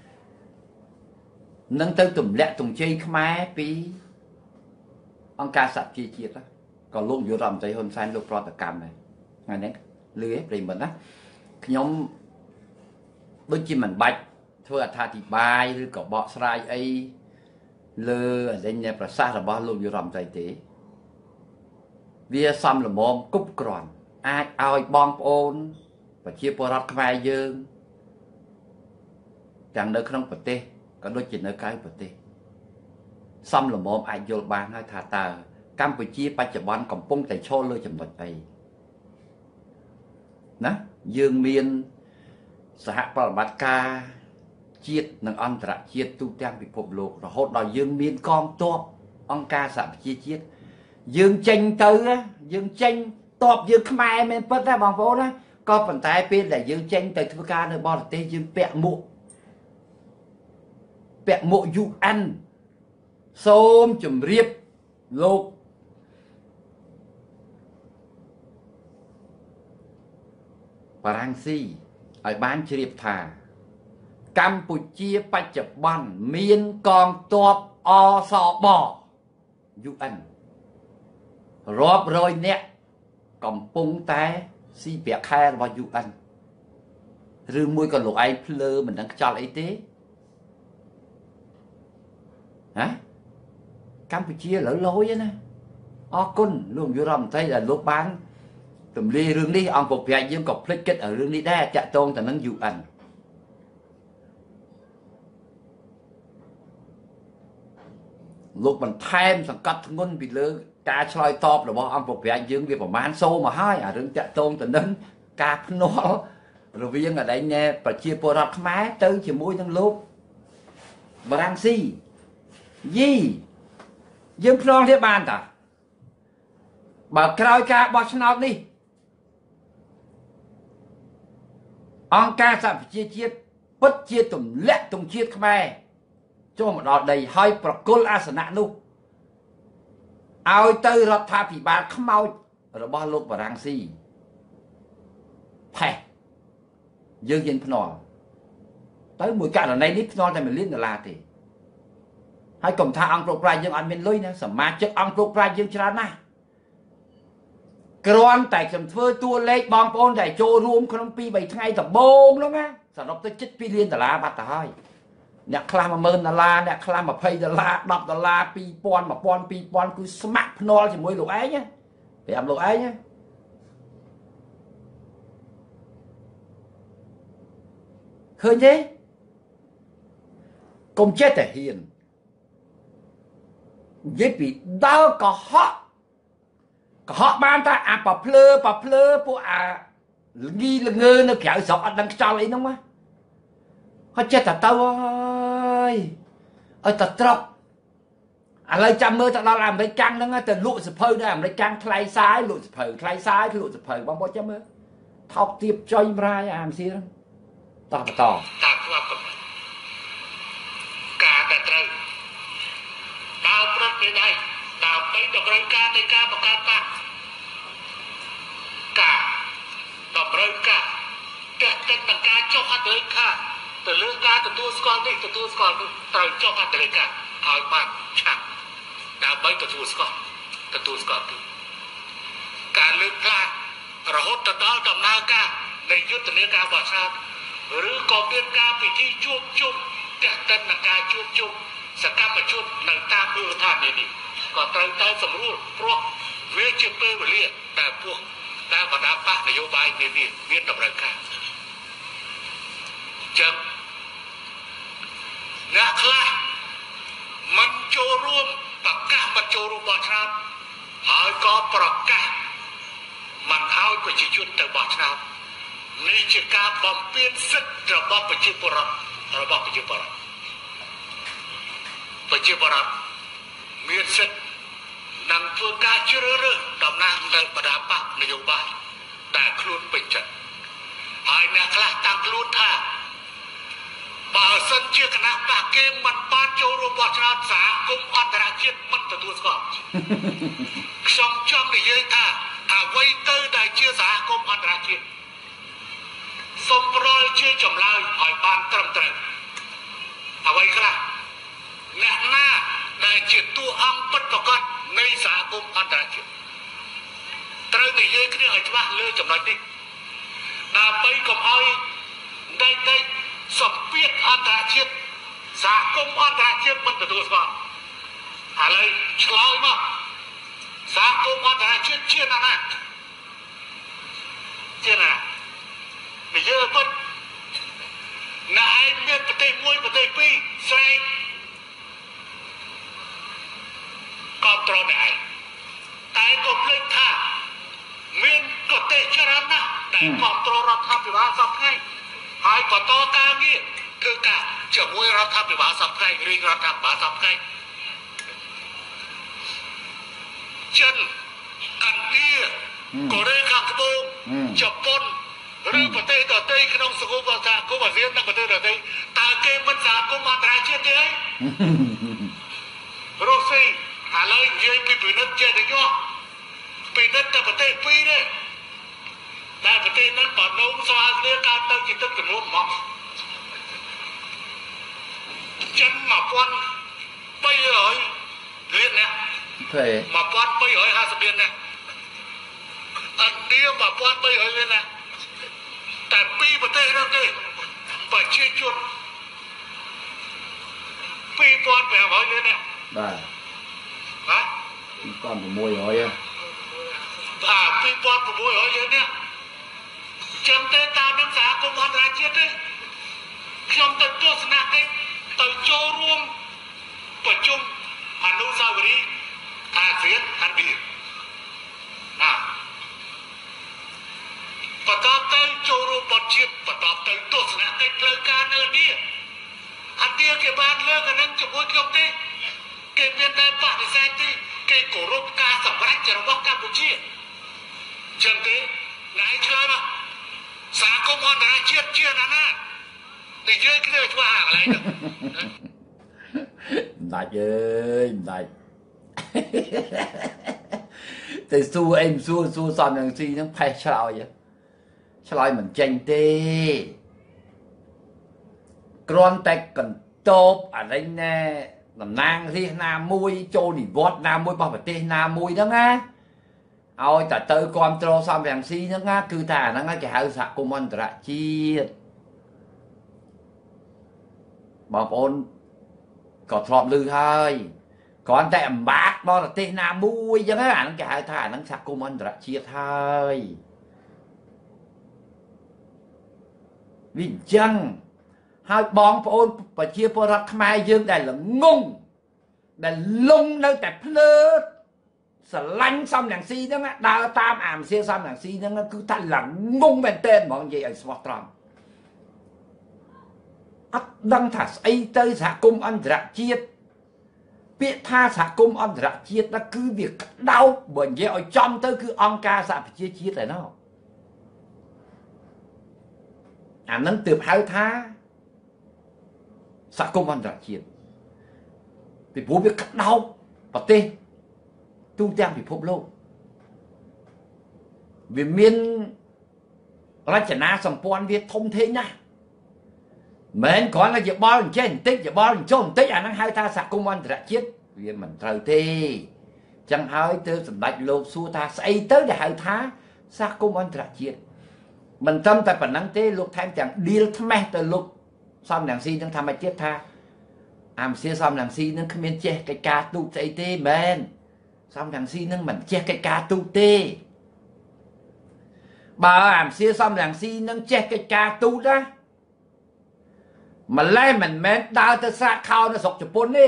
Speaker 1: นั่งเติมตุ่มแหละตุ่มเชยขมายปีông ca sạch chia chia đó còn luôn vô rầm chạy hôn sang lúc pro tập cầm này ngày nấy lưới thì mình á nhóm đôi chim mình bạch thưa tha thì bài rồi có bọ sài ấy lơ ở đây nhàประสาท bao luôn vô rầm chạy thế vì xăm là mồm cúp còn ai ai bom ôn và chia pro rát khai dương chẳng nơi không bật tê có đôi chỉ nơi cái bật têซ้ำหล่อมอมอายุบานให้ทาตากัมพูชีปัจจุบันកំពុងតែឈរលើចំណុចអីណាយើងមានសហប្រតិបត្តិការជាតិនិងអន្តរជាតិទូទាំងពិភពលោករហូតដល់យើងមានកងទ័ពអង្គការសហប្រជាជាតិយើងចេញទៅយើងចេញទ័ពយើងខ្មែរមែនពិតណាបងប្អូនណាក៏ប៉ុន្តែពេលដែលយើងចេញទៅធ្វើការនៅបរទេសយើងពាក់មួកពាក់មួក ยู เอ็นសូមជម្រាបលោកបារាំងស៊ីឲ្យបានជ្រាបថាកម្ពុជាបច្ចុប្បន្នមានកងទ័ពអសប ยู เอ็น រាប់រយនាក់កំពុងតែស៊ីប្រាក់ខែរបស់ ยู เอ็น ឬមួយក៏លោកឯងភ្លើមិនដឹងខ្យល់អីទេហ៎កម្ពុជាលើលយណាអរគុណលោកយុរដ្ឋមន្ត្រីដែលលោកបានទម្លាយរឿងនេះអង្គប្រភេទយើងក៏ភ្លេចគិតឲ្យរឿងនេះដែរតាក់ទងទៅនឹង ยู เอ็น លោកបន្ថែមសង្កត់ធ្ងន់ពីលើការឆ្លើយតបរបស់អង្គប្រភេទយើងវាប្រមាណសូមកហើយអារឿងតាក់ទងទៅនឹងការភ្នាល់រវាងអដែងណែប្រជាពលរដ្ឋខ្មែរទៅជាមួយនឹងលោកបារាំងស៊ីយីយើងភ្នងគ្នាបានតាបើក្រោយការបោះឆ្នោតនេះអង្គការសហប្រជាជាតិពិតជាទម្លាក់ទង់ជាតិខ្មែរចូលមកដល់ដីហើយប្រគល់អាសនៈនោះឲ្យទៅរដ្ឋាភិបាលខ្មោចរបស់លោកបារាំងស៊ីផេះយើងហ៊ានភ្នាល់ទៅមួយករណីនេះភ្នាល់តែមួយលានដុល្លារទេហើយកុំថាអង្គលោកប្រាជ្ញយើងអត់មានលុយណាសមាជិកអង្គលោកប្រាជ្ញយើងច្រើនណាស់គ្រាន់តែខ្ញុំធ្វើតួលេខបងប្អូនដែលចូលរួមក្នុងពីរបីថ្ងៃដំបូងនោះណាសរុបទៅជិតពីរលានដុល្លារបាត់ទៅហើយអ្នកខ្លះមួយម៉ឺនដុល្លារអ្នកខ្លះยี่สิบដុល្លារដប់ដុល្លារពីរពាន់ một nghìnពីរពាន់គឺស្ម័គ្រភ្នាល់ជាមួយលោកឯងណាប្រាប់លោកឯងណាឃើញទេកុំចេះតែហ៊ាននិយាយពីដើរកុហកកុហកបានតែអាប៉ភ្លើប៉ភ្លើពួកអាល្ងីល្ងើនៅក្រៅស្រុកអត់ដឹងខ្យល់អីហ្នឹងមកហើយចេះតែទៅអើយឲ្យតែត្រប់ឥឡូវចាំមើលទៅដល់អាមេរិកកាំងហ្នឹងទៅលក់សភៅនៅអាមេរិកកាំងថ្លៃសាយលក់សភៅថ្លៃសាយលក់សភៅបងប្អូនចាំមើលថោកទៀបចុយម្រាយអាមស៊ីហ្នឹងតោះបន្តតាមស្លាប់
Speaker 4: ការតែត្រូវដើរព្រឹកពីដៃដើម្បីតម្រូវការនៃការបង្កើតបាក់ការតម្រូវការតែតែនឹងការចុះអត្តលេខាទៅលើការទទួលស្គាល់នេះទទួលស្គាល់នោះត្រូវចុះអត្តលេខាឲ្យបានឆាប់ដើម្បីទទួលស្គាល់ទទួលស្គាល់ទីការលើកផ្លាករហូតទៅដល់ដំណើរការនៃយុទ្ធនាការបោះឆ្នោតឬក៏មានការពិធីជួបជុំតែតែនឹងការជួបជុំសកម្មជននៅតាមមូលដ្ឋាននេះក៏ត្រូវតែសម្រួលព្រោះវាជាពេលវេលាដែលពួកតែបណ្ដាបកនយោបាយនេះមានតម្រូវការចឹងអ្នកខ្លះមិនចូលរួមប្រកាសមិនចូលរួមបោះឆ្នោតហើយក៏ប្រកាសមិនឲ្យប្រជាជនទៅបោះឆ្នោតនេះជាការបំពានសិទ្ធិរបស់ប្រជាពលរដ្ឋរបស់ប្រជាពលរដ្ឋប្រជាពលរដ្ឋមានសិទ្ធិនឹងធ្វើការជ្រើសរើសតំណាងនៅបណ្ដាបកនយោបាយដែលខ្លួនពេញចិត្តហើយអ្នកខ្លះតាំងខ្លួនថាបើសិនជាគណៈបកគេមិនបានចូលរួមបោះឆ្នោតសហគមន៍អន្តរជាតិមិនទទួលស្គាល់ខ្ញុំចង់និយាយថាអ្វីទៅដែលជាសហគមន៍អន្តរជាតិសូមប្រល់ជាចម្លើយឲ្យបានត្រឹមត្រូវអ្វីខ្លះអ្នកណាដែលជាតួអង្គពិតប្រាកដនៃសហគមន៍អន្តរជាតិត្រូវនិយាយគ្នាឲ្យច្បាស់លើចំណុចនេះដើម្បីកុំឲ្យដេកដេកសម្ពាធអន្តរជាតិសហគមន៍អន្តរជាតិមិនទទួលស្គាល់ឥឡូវឆ្លើយមកសហគមន៍អន្តរជាតិជាណាណាជាណានិយាយពិតណាឯងមានប្រទេសមួយប្រទេសពីរស្រែកគ្រប់ត្រង់នេះឯងតែក៏ភ្លេចថាមានប្រទេសច្រើនណាស់ដែលគ្រប់ត្រង់រដ្ឋាភិបាលសពថ្ងៃហើយបន្តការងារធ្វើការជាមួយរដ្ឋាភិបាលសពថ្ងៃឬរដ្ឋាភិបាលសពថ្ងៃចិនឥណ្ឌាកូរ៉េខាងត្បូងជប៉ុនឬប្រទេសដទៃក្នុងសង្គមសហគមន៍អាស៊ាននិងប្រទេសដទៃតើគេមិនសហគមន៍អន្តរជាតិទេរុស្ស៊ីឥឡូវនិយាយពីពិនិត្យចេះទៅយោពិនិត្យតែប្រទេសពីរទេតែប្រទេសนั้นបើនោមស្វាគ្នាកើតទៅជាទឹកចំនួនមកចិនmột nghìn ba trămលានអ្នក
Speaker 1: thế
Speaker 4: một nghìn ba trămលានអ្នកឥណ្ឌាmột nghìn ba trămលានអ្នកតែពីរប្រទេសនោះទេប្រជាជនពីរពាន់ប្រាំរយលានអ្នក
Speaker 1: បាទ
Speaker 4: ហ៎
Speaker 1: ពីរពាន់ប្រាំរយហ៎
Speaker 4: បាទពីរពាន់ប្រាំរយលានអ្នកចាំតែតាមនឹងសហគមន៍អន្តរជាតិទេខ្ញុំទៅទស្សនកិច្ចទៅចូលរួមប្រជុំអនុស្សាវរីយ៍អាស៊ានអាស៊ីណាបន្តទៅចូលរួមបទជាតិបន្តទៅទស្សនកិច្ចផ្លូវការនៅនេះអាស៊ីគេបានលើកអានឹងជាមួយខ្ញុំទេគេមានតែបដិសេធទេគេគោរពការសម្រេចរបស់កម្ពុជាចឹងទេថ្ងៃឆ្លើយមកសហគមន៍អន្តរជាតិជាណាណានិយាយគ្នាច្បាស់កន្លែងហ្នឹង
Speaker 1: មិនដាច់អើយមិនដាច់ទៅសួរអីសួរសួរសំយ៉ាងស៊ីហ្នឹងផេះឆ្លើយឆ្លើយមិនចេញទេគ្រាន់តែកន្តោបអានេះណែតំណាងរាស្ត្រណាមួយចូលនិវត្តន៍ណាមួយរបស់ប្រទេសណាមួយហ្នឹងណាឲ្យតែទៅគ្រប់គ្រងសំយ៉ាងស៊ីហ្នឹងណាគឺថាអាហ្នឹងគេហៅសហគមន៍អន្តរជាតិបងប្អូនក៏ធ្លាប់ឮហើយគ្រាន់តែអំបាក់បរទេសណាមួយអញ្ចឹងអាហ្នឹងគេហៅថាអាហ្នឹងសហគមន៍អន្តរជាតិហើយវាអញ្ចឹងហើយបងប្អូនប្រជាពលរដ្ឋខ្មែរយើងដែលល្ងងដែលលងនៅតែភ្លើតស្រឡាញ់សំរងស៊ីហ្នឹងដើរតាមអាមសៀសំរងស៊ីហ្នឹងគឺថាល្ងងមែនទែនហ្មងនិយាយឲ្យស្មោះត្រង់អត់ដឹងថាស្អីទៅសហគមន៍អន្តរជាតិពាក្យថាសហគមន៍អន្តរជាតិហ្នឹងគឺវាក្តោបបើនិយាយឲ្យចំទៅគឺអង្គការសហប្រជាជាតិឯណោះអាហ្នឹងទើបហៅថាសហគមន៍អន្តរជាតិពីព្រោះវាក្តោបប្រទេសទូទាំងពិភពលោកវាមានរចនាសម្ព័ន្ធវាធំធេងណាស់មិនគ្រាន់តែយោបល់អញ្ចេះបន្តិចយោបល់ចុះបន្តិចអាហ្នឹងហៅថាសហគមន៍អន្តរជាតិវាមិនត្រូវទេចឹងហើយទើបសម្ដេចលោកសួរថាស្អីទៅដែលហៅថាសហគមន៍អន្តរជាតិមិនត្រឹមតែប៉ុណ្ណឹងទេលោកថែមទាំងឌីលថ្មេះទៅលោកសំរងស៊ីនឹងថាមកទៀតថាអាមសៀសំរងស៊ីនឹងគ្មានចេះកិច្ចការទូតស្អីទេមែនសំរងស៊ីនឹងមិនចេះកិច្ចការទូតទេបើអាមសៀសំរងស៊ីនឹងចេះកិច្ចការទូតណាម្លេះមិនមែនដើរទៅស្រាកខោនៅស្រុកជប៉ុនទេ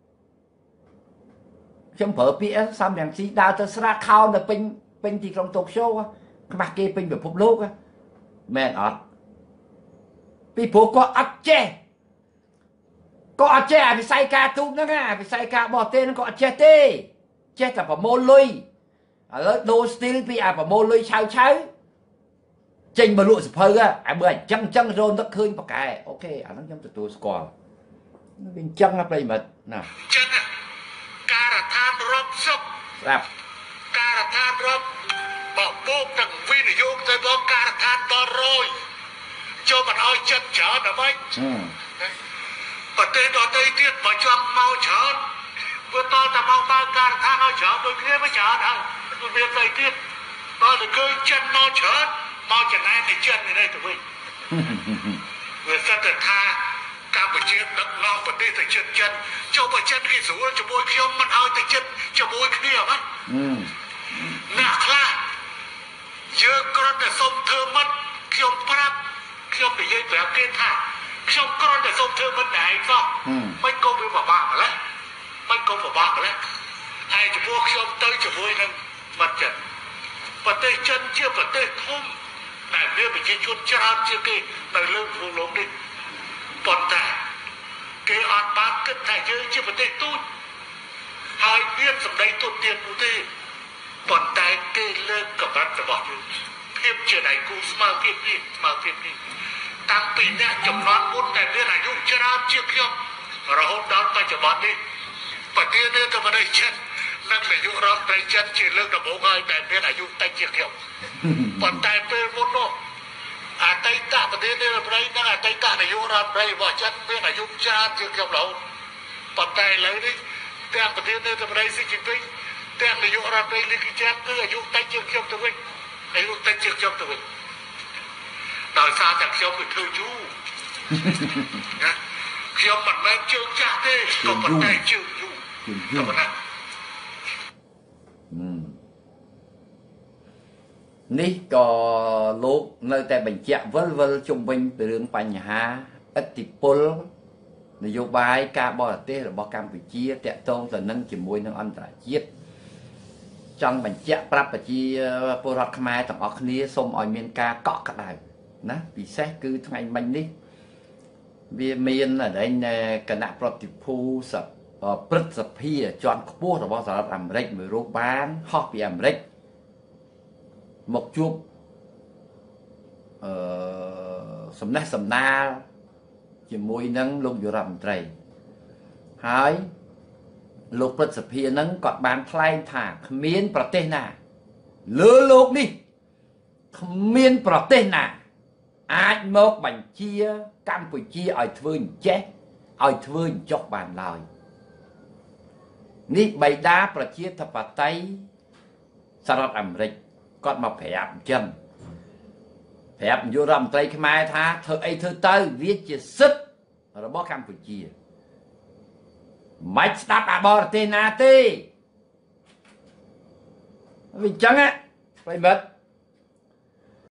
Speaker 1: ខ្ញុំប្រើពាក្យសំរងស៊ីដើរទៅស្រាកខោនៅពេញពេញទីក្រុងតូក្យូខ្មាស់គេពេញពិភពលោកមែនអត់ពីព្រោះគាត់អត់ចេះក៏អត់ចេះអាវិស័យការទូតហ្នឹងអាវិស័យការបរទេសហ្នឹងក៏អត់ចេះទេចេះតែប្រមូលលុយឥឡូវដូរស្ទីលពីអាប្រមូលលុយឆៅឆៅចេញមកលក់សភៅអាបើអញ្ចឹងអញ្ចឹងរោនឹកឃើញប៉កែអូខេអាហ្នឹងខ្ញុំទទួលស្គាល់វាអញ្ចឹងណាប្រិមិត្តណា
Speaker 4: ចឹងការដ្ឋានរាប់សិប
Speaker 1: ស្រាប់
Speaker 4: ការដ្ឋានរាប់បោកបោកទាំងវិនិយោគទៅបោកការដ្ឋានដល់រយចូលមិនឲ្យចិត្តច្រើនដល់ម៉េចប្រទេសដទៃទៀតបើចង់មកច្រើនវាតតែមកបើការដ្ឋានឲ្យច្រើនដូចគ្នាមិនច្រើនហើយវាទៅទៀតដល់ទៅឃើញចិត្តមកច្រើនមកចំណែកនៃចិត្តនេះទៅវិញវាសិតតែថាកម្ពុជាដឹកនាំប្រទេសទៅចិត្តចិនចូលបើចិត្តគេស្រួលជាមួយខ្ញុំមិនឲ្យទៅចិត្តជាមួយគ្នាហ្នឹងណាស់ខ្លះយើងគ្រាន់តែសុំធ្វើមិត្តខ្ញុំប្រាប់ខ្ញុំនិយាយប្រាប់គេថាខ្ញុំគ្រាន់តែសុំធ្វើមិត្តតែឯងសោះមិនក៏វាពិបាកម្ល៉េះមិនក៏ពិបាកម្ល៉េះហើយចំពោះខ្ញុំទៅជាមួយនឹងមិត្តចិនប្រទេសចិនជាប្រទេសធំដែលមានប្រជាជនច្រើនជាងគេនៅលើភូមិលោកនេះប៉ុន្តែគេអត់បានគិតថាយើងជាប្រទេសទូចហើយមានសម្ដីទូចទៀតនោះទេប៉ុន្តែគេលើកកម្រិតរបស់យើងភាពជាដៃគូស្មើភាពនេះស្មើភាពនេះតាំងពីអ្នកចំនួនមុនដែលមានអាយុច្រើនជាងខ្ញុំរហូតដល់បច្ចុប្បន្ននេះប្រទេសនេះក៏មិនได้ចិននិងនាយករដ្ឋមន្ត្រីចិនជាលើកដំបូងហើយដែលមានអាយុតិចជាងខ្ញុំប៉ុន្តែពេលមុននោះអតីតប្រធានាធិបតីនិងអតីតនាយករដ្ឋមន្ត្រីរបស់ចិនមានអាយុច្រើនជាងខ្ញុំរហូតប៉ុន្តែឥឡូវនេះទាំងប្រធានាធិបតីស៊ីជីពីងទាំងនាយករដ្ឋមន្ត្រីលីគីចានគឺអាយុតិចជាងខ្ញុំទៅវិញអាយុតិចជាងខ្ញុំទៅវិញដោយសារតែខ្ញុំគឺធ្វើយូរណាខ្ញុំមិនមែនជើងចាស់ទេក៏ប៉ុន្តែជើងយូរក៏ប៉ុន្តែ
Speaker 1: នេះក៏លោកនៅតែបញ្ជាក់វិលវិលជុំវិញពីរឿងបញ្ហាឥទ្ធិពលនយោបាយការបរទេសរបស់កម្ពុជាតាក់ទងទៅនឹងជាមួយនឹងអន្តរជាតិចង់បញ្ជាក់ប្រាប់ប្រជាពលរដ្ឋខ្មែរទាំងអស់គ្នាសូមឲ្យមានការកក់ក្ដៅណាពិសេសគឺថ្ងៃមិញនេះវាមានអីគណៈប្រតិភូសព្រឹទ្ធសភាជាន់ខ្ពស់របស់សហរដ្ឋអាមេរិកមួយរូបបានហោះពីអាមេរិកមកជួបអឺសំណេះសំណាលជាមួយនឹងលោកនាយករដ្ឋមន្ត្រីហើយលោកព្រឹទ្ធសភានឹងគាត់បានថ្លែងថាគ្មានប្រទេសណាលើលោកនេះគ្មានប្រទេសណាអាចមកបញ្ជាកម្ពុជាឲ្យធ្វើអញ្ចេះឲ្យធ្វើអញ្ចោះបានឡើយនេះបិតាប្រជាធិបតេយ្យសហរដ្ឋអាមេរិកគាត់មកប្រាប់អញ្ចឹងប្រាប់នាយករដ្ឋមន្ត្រីខ្មែរថាធ្វើអីធ្វើទៅវាជាសិទ្ធិរបស់កម្ពុជាមិនស្ដាប់អាបរទេសណាទេវាអញ្ចឹងហ៎ប្រិមិត្ត